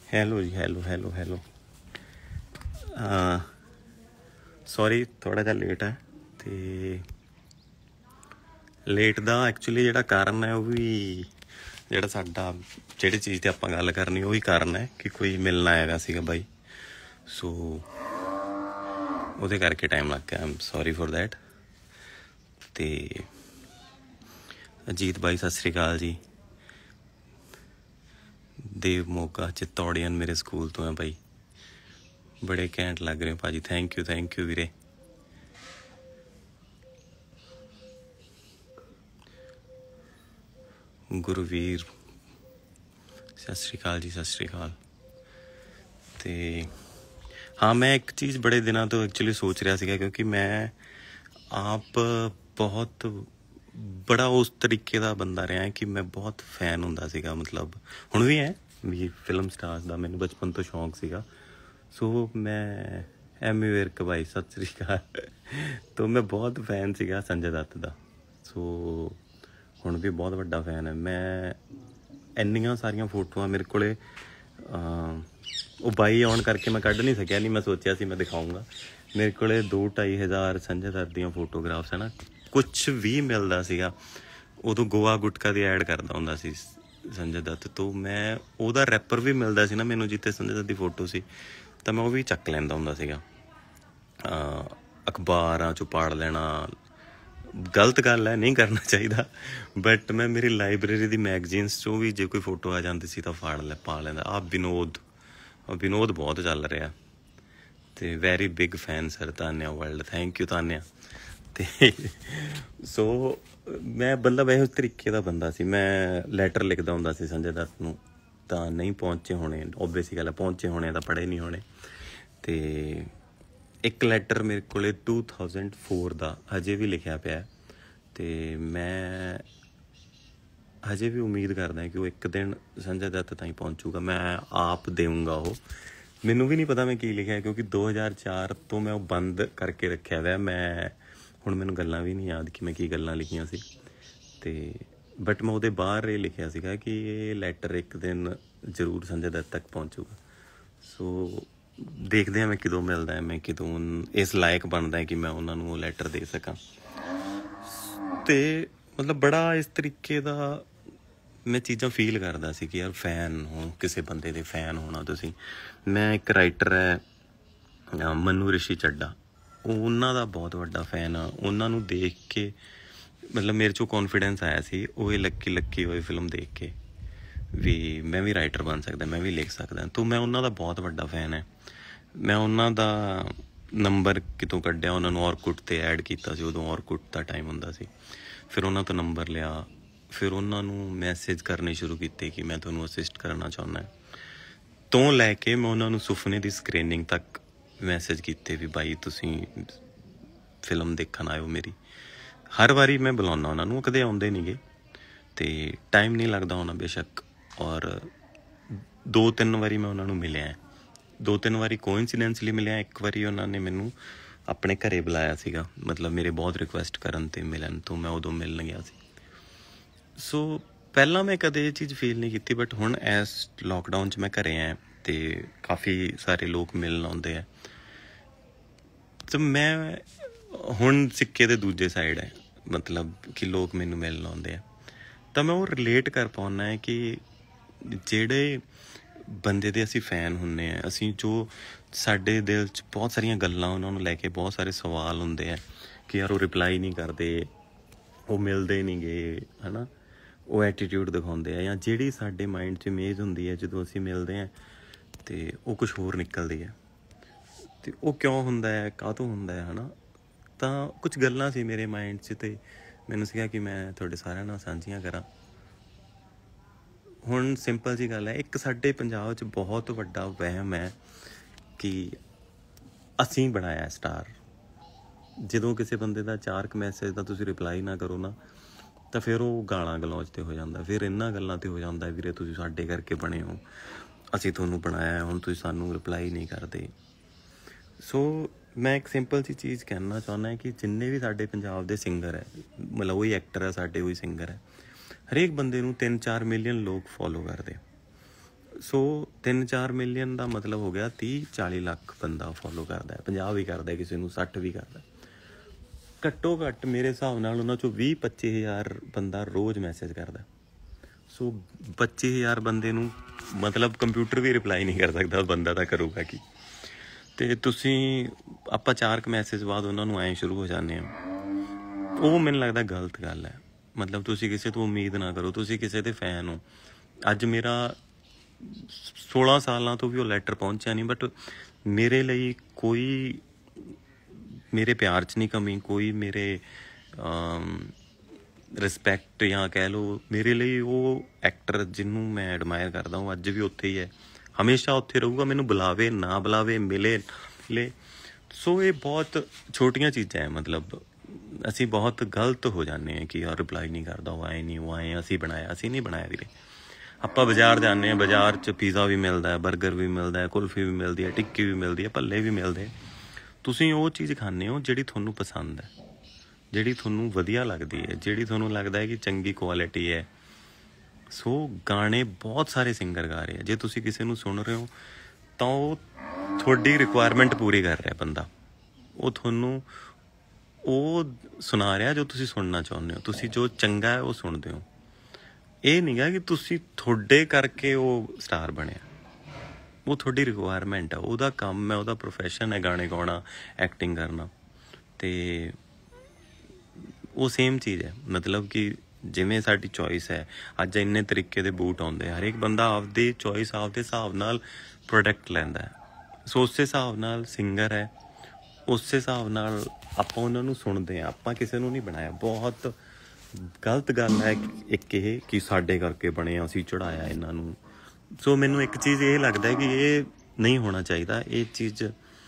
Hello ਜੀ, hello. Sorry ਥੋੜ੍ਹਾ ਜਿਹਾ ਲੇਟ ਹੈ। ਅਤੇ ਲੇਟ ਦਾ ਐਕਚੁਅਲੀ ਜਿਹੜਾ ਕਾਰਨ ਹੈ ਉਹ ਵੀ ਜਿਹੜਾ ਸਾਡਾ ਜਿਹੜੀ ਚੀਜ਼ 'ਤੇ ਆਪਾਂ ਗੱਲ ਕਰਨੀ ਉਹੀ ਕਾਰਨ ਹੈ ਕਿ ਕੋਈ ਮਿਲਣ ਆਇਆ ਸੀਗਾ ਬਾਈ, ਸੋ ਉਹਦੇ ਕਰਕੇ ਟਾਈਮ ਲੱਗ ਗਿਆ। I am sorry for that. ਅਤੇ ਅਜੀਤ ਬਾਈ ਸਤਿ ਸ਼੍ਰੀ ਅਕਾਲ ਜੀ। ਦੇਵ ਮੋਗਾ ਚਿੱਤੌੜੀਅਨ ਮੇਰੇ ਸਕੂਲ ਤੋਂ ਹੈ ਬਾਈ, ਬੜੇ ਘੈਂਟ ਲੱਗ ਰਹੇ ਹੋ ਭਾਜੀ। ਥੈਂਕ ਯੂ ਵੀਰੇ। ਗੁਰਵੀਰ ਸਤਿ ਸ਼੍ਰੀ ਅਕਾਲ ਜੀ, ਸਤਿ ਸ਼੍ਰੀ ਅਕਾਲ। ਅਤੇ ਹਾਂ, ਮੈਂ ਇੱਕ ਚੀਜ਼ ਬੜੇ ਦਿਨਾਂ ਤੋਂ ਐਕਚੁਅਲੀ ਸੋਚ ਰਿਹਾ ਸੀਗਾ, ਕਿਉਂਕਿ ਮੈਂ ਆਪ ਬਹੁਤ ਬੜਾ ਉਸ ਤਰੀਕੇ ਦਾ ਬੰਦਾ ਰਿਹਾ ਕਿ ਮੈਂ ਬਹੁਤ ਫੈਨ ਹੁੰਦਾ ਸੀਗਾ, ਮਤਲਬ ਹੁਣ ਵੀ ਹੈ ਵੀ ਫਿਲਮ ਸਟਾਰਸ ਦਾ ਮੈਨੂੰ ਬਚਪਨ ਤੋਂ ਸ਼ੌਂਕ ਸੀਗਾ। ਸੋ ਮੈਂ ਵਿਰਕ ਬਾਈ ਸਤਿ ਸ਼੍ਰੀ ਅਕਾਲ ਤੋਂ ਮੈਂ ਬਹੁਤ ਫੈਨ ਸੀਗਾ ਸੰਜੇ ਦੱਤ ਦਾ। ਸੋ ਹੁਣ ਵੀ ਬਹੁਤ ਵੱਡਾ ਫੈਨ ਹੈ ਮੈਂ। ਇੰਨੀਆਂ ਸਾਰੀਆਂ ਫੋਟੋਆਂ ਮੇਰੇ ਕੋਲ, ਉਹ ਬਾਈ ਆਉਣ ਕਰਕੇ ਮੈਂ ਕੱਢ ਨਹੀਂ ਸਕਿਆ, ਨਹੀਂ ਮੈਂ ਸੋਚਿਆ ਸੀ ਮੈਂ ਦਿਖਾਊਂਗਾ। ਮੇਰੇ ਕੋਲ 2-2,500 ਸੰਜੇ ਦੱਤ ਦੀਆਂ ਫੋਟੋਗ੍ਰਾਫਸ ਹੈ ਨਾ। ਕੁਛ ਵੀ ਮਿਲਦਾ ਸੀਗਾ, ਉਦੋਂ ਗੋਆ ਗੁਟਕਾ ਦੀ ਐਡ ਕਰਦਾ ਹੁੰਦਾ ਸੀ ਸੰਜੇ ਦੱਤ ਤੋਂ। ਮੈਂ ਉਹਦਾ ਰੈਪਰ ਵੀ ਮਿਲਦਾ ਸੀ ਨਾ ਮੈਨੂੰ, ਜਿੱਥੇ ਸੰਜੇ ਦੱਤ ਦੀ ਫੋਟੋ ਸੀ, ਤਾਂ ਮੈਂ ਉਹ ਵੀ ਚੱਕ ਲੈਂਦਾ ਹੁੰਦਾ ਸੀਗਾ। ਅਖਬਾਰਾਂ 'ਚੋਂ ਪਾੜ ਲੈਣਾ ਗਲਤ ਗੱਲ ਹੈ, ਨਹੀਂ ਕਰਨਾ ਚਾਹੀਦਾ, ਬਟ ਮੈਂ ਮੇਰੀ ਲਾਇਬ੍ਰੇਰੀ ਦੀ ਮੈਗਜ਼ੀਨਸ 'ਚੋਂ ਵੀ ਜੇ ਕੋਈ ਫੋਟੋ ਆ ਜਾਂਦੀ ਸੀ ਤਾਂ ਪਾ ਲੈਂਦਾ। ਵਿਨੋਦ ਬਹੁਤ ਚੱਲ ਰਿਹਾ, ਅਤੇ very big fan sir. Tania world, thank you Tania. ਅਤੇ ਸੋ ਮੈਂ ਮਤਲਬ ਇਹੋ ਤਰੀਕੇ ਦਾ ਬੰਦਾ ਸੀ। ਮੈਂ ਲੈਟਰ ਲਿਖਦਾ ਹੁੰਦਾ ਸੀ ਸੰਜੇ ਦੱਤ ਨੂੰ, ਤਾਂ ਨਹੀਂ ਪਹੁੰਚੇ ਹੋਣੇ, ਓਬਵੀਅਸ ਗੱਲ ਹੈ, ਪਹੁੰਚੇ ਹੋਣੇ ਤਾਂ ਪੜ੍ਹੇ ਨਹੀਂ ਹੋਣੇ। ਅਤੇ ਇੱਕ ਲੈਟਰ ਮੇਰੇ ਕੋਲ 2004 ਦਾ ਹਜੇ ਵੀ ਲਿਖਿਆ ਪਿਆ, ਅਤੇ ਮੈਂ ਹਜੇ ਵੀ ਉਮੀਦ ਕਰਦਾ ਕਿ ਉਹ ਇੱਕ ਦਿਨ ਸੰਜੇ ਦੱਤ ਤਾਈਂ ਪਹੁੰਚੂਗਾ। ਮੈਂ ਆਪ ਦੇਊਂਗਾ ਉਹ। ਮੈਨੂੰ ਵੀ ਨਹੀਂ ਪਤਾ ਮੈਂ ਕੀ ਲਿਖਿਆ, ਕਿਉਂਕਿ 2004 ਤੋਂ ਮੈਂ ਉਹ ਬੰਦ ਕਰਕੇ ਰੱਖਿਆ ਹੋਇਆ। ਹੁਣ ਮੈਨੂੰ ਗੱਲਾਂ ਵੀ ਨਹੀਂ ਯਾਦ ਕਿ ਮੈਂ ਕੀ ਗੱਲਾਂ ਲਿਖੀਆਂ ਸੀ, ਅਤੇ ਬਟ ਮੈਂ ਉਹਦੇ ਬਾਹਰ ਇਹ ਲਿਖਿਆ ਸੀਗਾ ਕਿ ਇਹ ਲੈਟਰ ਇੱਕ ਦਿਨ ਜ਼ਰੂਰ ਸੰਜੇ ਦੱਤ ਤੱਕ ਪਹੁੰਚੂਗਾ। ਸੋ ਦੇਖਦੇ ਹਾਂ ਮੈਂ ਕਦੋਂ ਮਿਲਦਾ, ਮੈਂ ਕਦੋਂ ਇਸ ਲਾਇਕ ਬਣਦਾ ਕਿ ਮੈਂ ਉਹਨਾਂ ਨੂੰ ਉਹ ਲੈਟਰ ਦੇ ਸਕਾਂ। ਅਤੇ ਮਤਲਬ ਬੜਾ ਇਸ ਤਰੀਕੇ ਦਾ ਮੈਂ ਚੀਜ਼ਾਂ ਫੀਲ ਕਰਦਾ ਸੀ ਕਿ ਯਾਰ ਫੈਨ ਹੋ, ਕਿਸੇ ਬੰਦੇ ਦੇ ਫੈਨ ਹੋਣਾ ਤੁਸੀਂ। ਮੈਂ ਇੱਕ ਰਾਈਟਰ ਹੈ ਮਨੂ ਰਿਸ਼ੀ ਚੱਡਾ, ਉਹਨਾਂ ਦਾ ਬਹੁਤ ਵੱਡਾ ਫੈਨ ਆ। ਉਹਨਾਂ ਨੂੰ ਦੇਖ ਕੇ ਮਤਲਬ ਮੇਰੇ 'ਚੋਂ ਕੌਨਫੀਡੈਂਸ ਆਇਆ ਸੀ ਉਹ ਇਹ ਲੱਕੀ ਹੋਏ ਫਿਲਮ ਦੇਖ ਕੇ, ਵੀ ਮੈਂ ਵੀ ਰਾਈਟਰ ਬਣ ਸਕਦਾ, ਮੈਂ ਵੀ ਲਿਖ ਸਕਦਾ। ਤਾਂ ਮੈਂ ਉਹਨਾਂ ਦਾ ਬਹੁਤ ਵੱਡਾ ਫੈਨ ਹੈ। ਮੈਂ ਉਹਨਾਂ ਦਾ ਨੰਬਰ ਕਿਤੋਂ ਕੱਢਿਆ, ਉਹਨਾਂ ਨੂੰ ਔਰਕੁੱਟ 'ਤੇ ਐਡ ਕੀਤਾ ਸੀ, ਉਦੋਂ ਔਰਕੁੱਟ ਦਾ ਟਾਈਮ ਹੁੰਦਾ ਸੀ। ਫਿਰ ਉਹਨਾਂ ਤੋਂ ਨੰਬਰ ਲਿਆ, ਫਿਰ ਉਹਨਾਂ ਨੂੰ ਮੈਸੇਜ ਕਰਨੇ ਸ਼ੁਰੂ ਕੀਤੇ ਕਿ ਮੈਂ ਤੁਹਾਨੂੰ ਅਸਿਸਟ ਕਰਨਾ ਚਾਹੁੰਦਾ। ਤੋਂ ਲੈ ਕੇ ਮੈਂ ਉਹਨਾਂ ਨੂੰ ਸੁਫਨੇ ਦੀ ਸਕਰੀਨਿੰਗ ਤੱਕ ਮੈਸੇਜ ਕੀਤੇ ਵੀ ਬਾਈ ਤੁਸੀਂ ਫਿਲਮ ਦੇਖਣ ਆਇਓ ਮੇਰੀ। ਹਰ ਵਾਰੀ ਮੈਂ ਬੁਲਾਉਂਦਾ ਉਹਨਾਂ ਨੂੰ, ਉਹ ਕਦੇ ਆਉਂਦੇ ਨਹੀਂ ਗੇ, ਅਤੇ ਟਾਈਮ ਨਹੀਂ ਲੱਗਦਾ ਹੋਣਾ ਬੇਸ਼ੱਕ। ਔਰ 2-3 ਵਾਰੀ ਮੈਂ ਉਹਨਾਂ ਨੂੰ ਮਿਲਿਆ, 2-3 ਵਾਰੀ ਕੋਇੰਸੀਡੈਂਸਲੀ ਮਿਲਿਆ। ਇੱਕ ਵਾਰੀ ਉਹਨਾਂ ਨੇ ਮੈਨੂੰ ਆਪਣੇ ਘਰ ਬੁਲਾਇਆ ਸੀਗਾ, ਮਤਲਬ ਮੇਰੇ ਬਹੁਤ ਰਿਕੁਐਸਟ ਕਰਨ 'ਤੇ ਮਿਲਣ ਤੋਂ ਮੈਂ ਉਦੋਂ ਮਿਲਣ ਗਿਆ ਸੀ। ਸੋ ਪਹਿਲਾਂ ਮੈਂ ਕਦੇ ਇਹ ਚੀਜ਼ ਫੀਲ ਨਹੀਂ ਕੀਤੀ, ਬਟ ਹੁਣ ਇਸ ਲੋਕਡਾਊਨ 'ਚ ਮੈਂ ਘਰੇ ਆਇਆ ਅਤੇ ਕਾਫੀ ਸਾਰੇ ਲੋਕ ਮਿਲਣ ਆਉਂਦੇ ਆ। ਅਤੇ ਮੈਂ ਹੁਣ ਸਿੱਕੇ ਦੇ ਦੂਜੇ ਸਾਈਡ ਹੈ, ਮਤਲਬ ਕਿ ਲੋਕ ਮੈਨੂੰ ਮਿਲਣ ਆਉਂਦੇ ਆ, ਤਾਂ ਮੈਂ ਉਹ ਰਿਲੇਟ ਕਰ ਪਾਉਂਦਾ ਹੈ ਕਿ ਜਿਹੜੇ ਬੰਦੇ ਦੇ ਅਸੀਂ ਫੈਨ ਹੁੰਦੇ ਹਾਂ, ਅਸੀਂ ਜੋ ਸਾਡੇ ਦਿਲ 'ਚ ਬਹੁਤ ਸਾਰੀਆਂ ਗੱਲਾਂ ਉਹਨਾਂ ਨੂੰ ਲੈ ਕੇ ਬਹੁਤ ਸਾਰੇ ਸਵਾਲ ਹੁੰਦੇ ਆ ਕਿ ਯਾਰ ਉਹ ਰਿਪਲਾਈ ਨਹੀਂ ਕਰਦੇ, ਉਹ ਮਿਲਦੇ ਨਹੀਂ ਗੇ, ਹੈ ਨਾ, ਉਹ ਐਟੀਟਿਊਡ ਦਿਖਾਉਂਦੇ ਆ, ਜਾਂ ਜਿਹੜੀ ਸਾਡੇ ਮਾਇੰਡ 'ਚ ਇਮੇਜ ਹੁੰਦੀ ਹੈ ਜਦੋਂ ਅਸੀਂ ਮਿਲਦੇ ਹਾਂ ਅਤੇ ਉਹ ਕੁਛ ਹੋਰ ਨਿਕਲਦੀ ਹੈ। ਅਤੇ ਉਹ ਕਿਉਂ ਹੁੰਦਾ ਹੈ, ਕਾਹਤੋਂ ਹੁੰਦਾ ਹੈ ਨਾ। ਤਾਂ ਕੁਛ ਗੱਲਾਂ ਸੀ ਮੇਰੇ ਮਾਇੰਡ 'ਚ, ਅਤੇ ਮੈਨੂੰ ਸੀਗਾ ਕਿ ਮੈਂ ਤੁਹਾਡੇ ਸਾਰਿਆਂ ਨਾਲ ਸਾਂਝੀਆਂ ਕਰਾਂ। ਹੁਣ ਸਿੰਪਲ ਜਿਹੀ ਗੱਲ ਹੈ, ਇੱਕ ਸਾਡੇ ਪੰਜਾਬ 'ਚ ਬਹੁਤ ਵੱਡਾ ਵਹਿਮ ਹੈ ਕਿ ਅਸੀਂ ਬਣਾਇਆ ਸਟਾਰ। ਜਦੋਂ ਕਿਸੇ ਬੰਦੇ ਦਾ 4 ਮੈਸੇਜ ਦਾ ਤੁਸੀਂ ਰਿਪਲਾਈ ਨਾ ਕਰੋ ਨਾ, ਤਾਂ ਫਿਰ ਉਹ ਗਾਲਾਂ ਗਲੌਜ 'ਤੇ ਹੋ ਜਾਂਦਾ, ਫਿਰ ਇਹਨਾਂ ਗੱਲਾਂ 'ਤੇ ਹੋ ਜਾਂਦਾ ਵੀਰੇ ਤੁਸੀਂ ਸਾਡੇ ਕਰਕੇ ਬਣੇ ਹੋ, ਅਸੀਂ ਤੁਹਾਨੂੰ ਬਣਾਇਆ, ਹੁਣ ਤੁਸੀਂ ਸਾਨੂੰ ਰਿਪਲਾਈ ਨਹੀਂ ਕਰਦੇ। ਸੋ ਮੈਂ ਇੱਕ ਸਿੰਪਲ ਜਿਹੀ ਚੀਜ਼ ਕਹਿਣਾ ਚਾਹੁੰਦਾ ਕਿ ਜਿੰਨੇ ਵੀ ਸਾਡੇ ਪੰਜਾਬ ਦੇ ਸਿੰਗਰ ਹੈ, ਮਤਲਬ ਉਹੀ ਐਕਟਰ ਹੈ ਸਾਡੇ, ਉਹੀ ਸਿੰਗਰ ਹੈ, ਹਰੇਕ ਬੰਦੇ ਨੂੰ 3-4 ਮਿਲੀਅਨ ਲੋਕ ਫੋਲੋ ਕਰਦੇ। ਸੋ 3-4 ਮਿਲੀਅਨ ਦਾ ਮਤਲਬ ਹੋ ਗਿਆ 30-40 ਲੱਖ ਬੰਦਾ ਫੋਲੋ ਕਰਦਾ, 50 ਵੀ ਕਰਦਾ, ਕਿਸੇ ਨੂੰ 60 ਵੀ ਕਰਦਾ। ਘੱਟੋ ਘੱਟ ਮੇਰੇ ਹਿਸਾਬ ਨਾਲ ਉਹਨਾਂ 'ਚੋਂ 20-25 ਹਜ਼ਾਰ ਬੰਦਾ ਰੋਜ਼ ਮੈਸੇਜ ਕਰਦਾ। ਸੋ 25 ਹਜ਼ਾਰ ਬੰਦੇ ਨੂੰ ਮਤਲਬ ਕੰਪਿਊਟਰ ਵੀ ਰਿਪਲਾਈ ਨਹੀਂ ਕਰ ਸਕਦਾ, ਬੰਦਾ ਤਾਂ ਕਰੂਗਾ ਕੀ। ਅਤੇ ਤੁਸੀਂ ਆਪਾਂ 4 ਕੁ ਮੈਸੇਜ ਬਾਅਦ ਉਹਨਾਂ ਨੂੰ ਐਂ ਸ਼ੁਰੂ ਹੋ ਜਾਂਦੇ ਹਾਂ। ਉਹ ਮੈਨੂੰ ਲੱਗਦਾ ਗਲਤ ਗੱਲ ਹੈ। ਮਤਲਬ ਤੁਸੀਂ ਕਿਸੇ ਤੋਂ ਉਮੀਦ ਨਾ ਕਰੋ, ਤੁਸੀਂ ਕਿਸੇ ਦੇ ਫੈਨ ਹੋ। ਅੱਜ ਮੇਰਾ 16 ਸਾਲਾਂ ਤੋਂ ਵੀ ਉਹ ਲੈਟਰ ਪਹੁੰਚਿਆ ਨਹੀਂ, ਬਟ ਮੇਰੇ ਲਈ ਕੋਈ ਮੇਰੇ ਪਿਆਰ 'ਚ ਨਹੀਂ ਕਮੀ, ਕੋਈ ਮੇਰੇ ਰਿਸਪੈਕਟ ਜਾਂ ਕਹਿ ਲਓ, ਮੇਰੇ ਲਈ ਉਹ ਐਕਟਰ ਜਿਹਨੂੰ ਮੈਂ ਐਡਮਾਇਰ ਕਰਦਾ ਉਹ ਅੱਜ ਵੀ ਉੱਥੇ ਹੀ ਹੈ, ਹਮੇਸ਼ਾ ਉੱਥੇ ਰਹੂਗਾ। ਮੈਨੂੰ ਬੁਲਾਵੇ ਨਾ ਬੁਲਾਵੇ, ਮਿਲੇ ਲੈ। ਸੋ ਇਹ ਬਹੁਤ ਛੋਟੀਆਂ ਚੀਜ਼ਾਂ ਹੈ। ਮਤਲਬ ਅਸੀਂ ਬਹੁਤ ਗਲਤ ਹੋ ਜਾਂਦੇ ਹਾਂ ਕਿ ਯਾਰ ਰਿਪਲਾਈ ਨਹੀਂ ਕਰਦਾ, ਉਹ ਆਏ ਨਹੀਂ, ਉਹ ਆਏ, ਅਸੀਂ ਬਣਾਇਆ। ਅਸੀਂ ਨਹੀਂ ਬਣਾਇਆ ਵੀਰੇ। ਆਪਾਂ ਬਾਜ਼ਾਰ ਜਾਂਦੇ ਹਾਂ, ਬਾਜ਼ਾਰ 'ਚ ਪੀਜ਼ਾ ਵੀ ਮਿਲਦਾ, ਬਰਗਰ ਵੀ ਮਿਲਦਾ, ਕੁਲਫੀ ਵੀ ਮਿਲਦੀ ਹੈ, ਟਿੱਕੀ ਵੀ ਮਿਲਦੀ ਹੈ, ਭੱਲੇ ਵੀ ਮਿਲਦੇ। ਤੁਸੀਂ ਉਹ ਚੀਜ਼ ਖਾਂਦੇ ਹੋ ਜਿਹੜੀ ਤੁਹਾਨੂੰ ਪਸੰਦ ਹੈ, ਜਿਹੜੀ ਤੁਹਾਨੂੰ ਵਧੀਆ ਲੱਗਦੀ ਹੈ, ਜਿਹੜੀ ਤੁਹਾਨੂੰ ਲੱਗਦਾ ਹੈ ਕਿ ਚੰਗੀ ਕੁਆਲਿਟੀ ਹੈ। ਸੋ ਗਾਣੇ ਬਹੁਤ ਸਾਰੇ ਸਿੰਗਰ ਗਾ ਰਹੇ ਆ। ਜੇ ਤੁਸੀਂ ਕਿਸੇ ਨੂੰ ਸੁਣ ਰਹੇ ਹੋ ਤਾਂ ਉਹ ਤੁਹਾਡੀ ਰਿਕੁਆਇਰਮੈਂਟ ਪੂਰੀ ਕਰ ਰਿਹਾ ਬੰਦਾ। ਉਹ ਤੁਹਾਨੂੰ ਉਹ ਸੁਣਾ ਰਿਹਾ ਜੋ ਤੁਸੀਂ ਸੁਣਨਾ ਚਾਹੁੰਦੇ ਹੋ। ਤੁਸੀਂ ਜੋ ਚੰਗਾ ਹੈ ਉਹ ਸੁਣਦੇ ਹੋ। ਇਹ ਨਹੀਂ ਗਾ ਕਿ ਤੁਸੀਂ ਤੁਹਾਡੇ ਕਰਕੇ ਉਹ ਸਟਾਰ ਬਣਿਆ। ਉਹ ਤੁਹਾਡੀ ਰਿਕੁਆਇਰਮੈਂਟ ਆ, ਉਹਦਾ ਕੰਮ ਹੈ, ਉਹਦਾ ਪ੍ਰੋਫੈਸ਼ਨ ਹੈ ਗਾਣੇ ਗਾਉਣਾ, ਐਕਟਿੰਗ ਕਰਨਾ। ਅਤੇ ਉਹ ਸੇਮ ਚੀਜ਼ ਹੈ। ਮਤਲਬ ਕਿ ਜਿਵੇਂ ਸਾਡੀ ਚੋਇਸ ਹੈ, ਅੱਜ ਇੰਨੇ ਤਰੀਕੇ ਦੇ ਬੂਟ ਆਉਂਦੇ, ਹਰੇਕ ਬੰਦਾ ਆਪਦੀ ਚੋਇਸ ਆਪਦੇ ਹਿਸਾਬ ਨਾਲ ਪ੍ਰੋਡਕਟ ਲੈਂਦਾ ਹੈ। ਸੋ ਉਸੇ ਹਿਸਾਬ ਨਾਲ ਸਿੰਗਰ ਹੈ, ਉਸੇ ਹਿਸਾਬ ਨਾਲ ਆਪਾਂ ਉਹਨਾਂ ਨੂੰ ਸੁਣਦੇ ਹਾਂ। ਆਪਾਂ ਕਿਸੇ ਨੂੰ ਨਹੀਂ ਬਣਾਇਆ। ਬਹੁਤ ਗਲਤ ਗੱਲ ਹੈ ਇੱਕ ਇਹ ਕਿ ਸਾਡੇ ਕਰਕੇ ਬਣਿਆ, ਅਸੀਂ ਚੜ੍ਹਾਇਆ ਇਹਨਾਂ ਨੂੰ। ਸੋ ਮੈਨੂੰ ਇੱਕ ਚੀਜ਼ ਇਹ ਲੱਗਦਾ ਕਿ ਇਹ ਨਹੀਂ ਹੋਣਾ ਚਾਹੀਦਾ। ਇਹ ਚੀਜ਼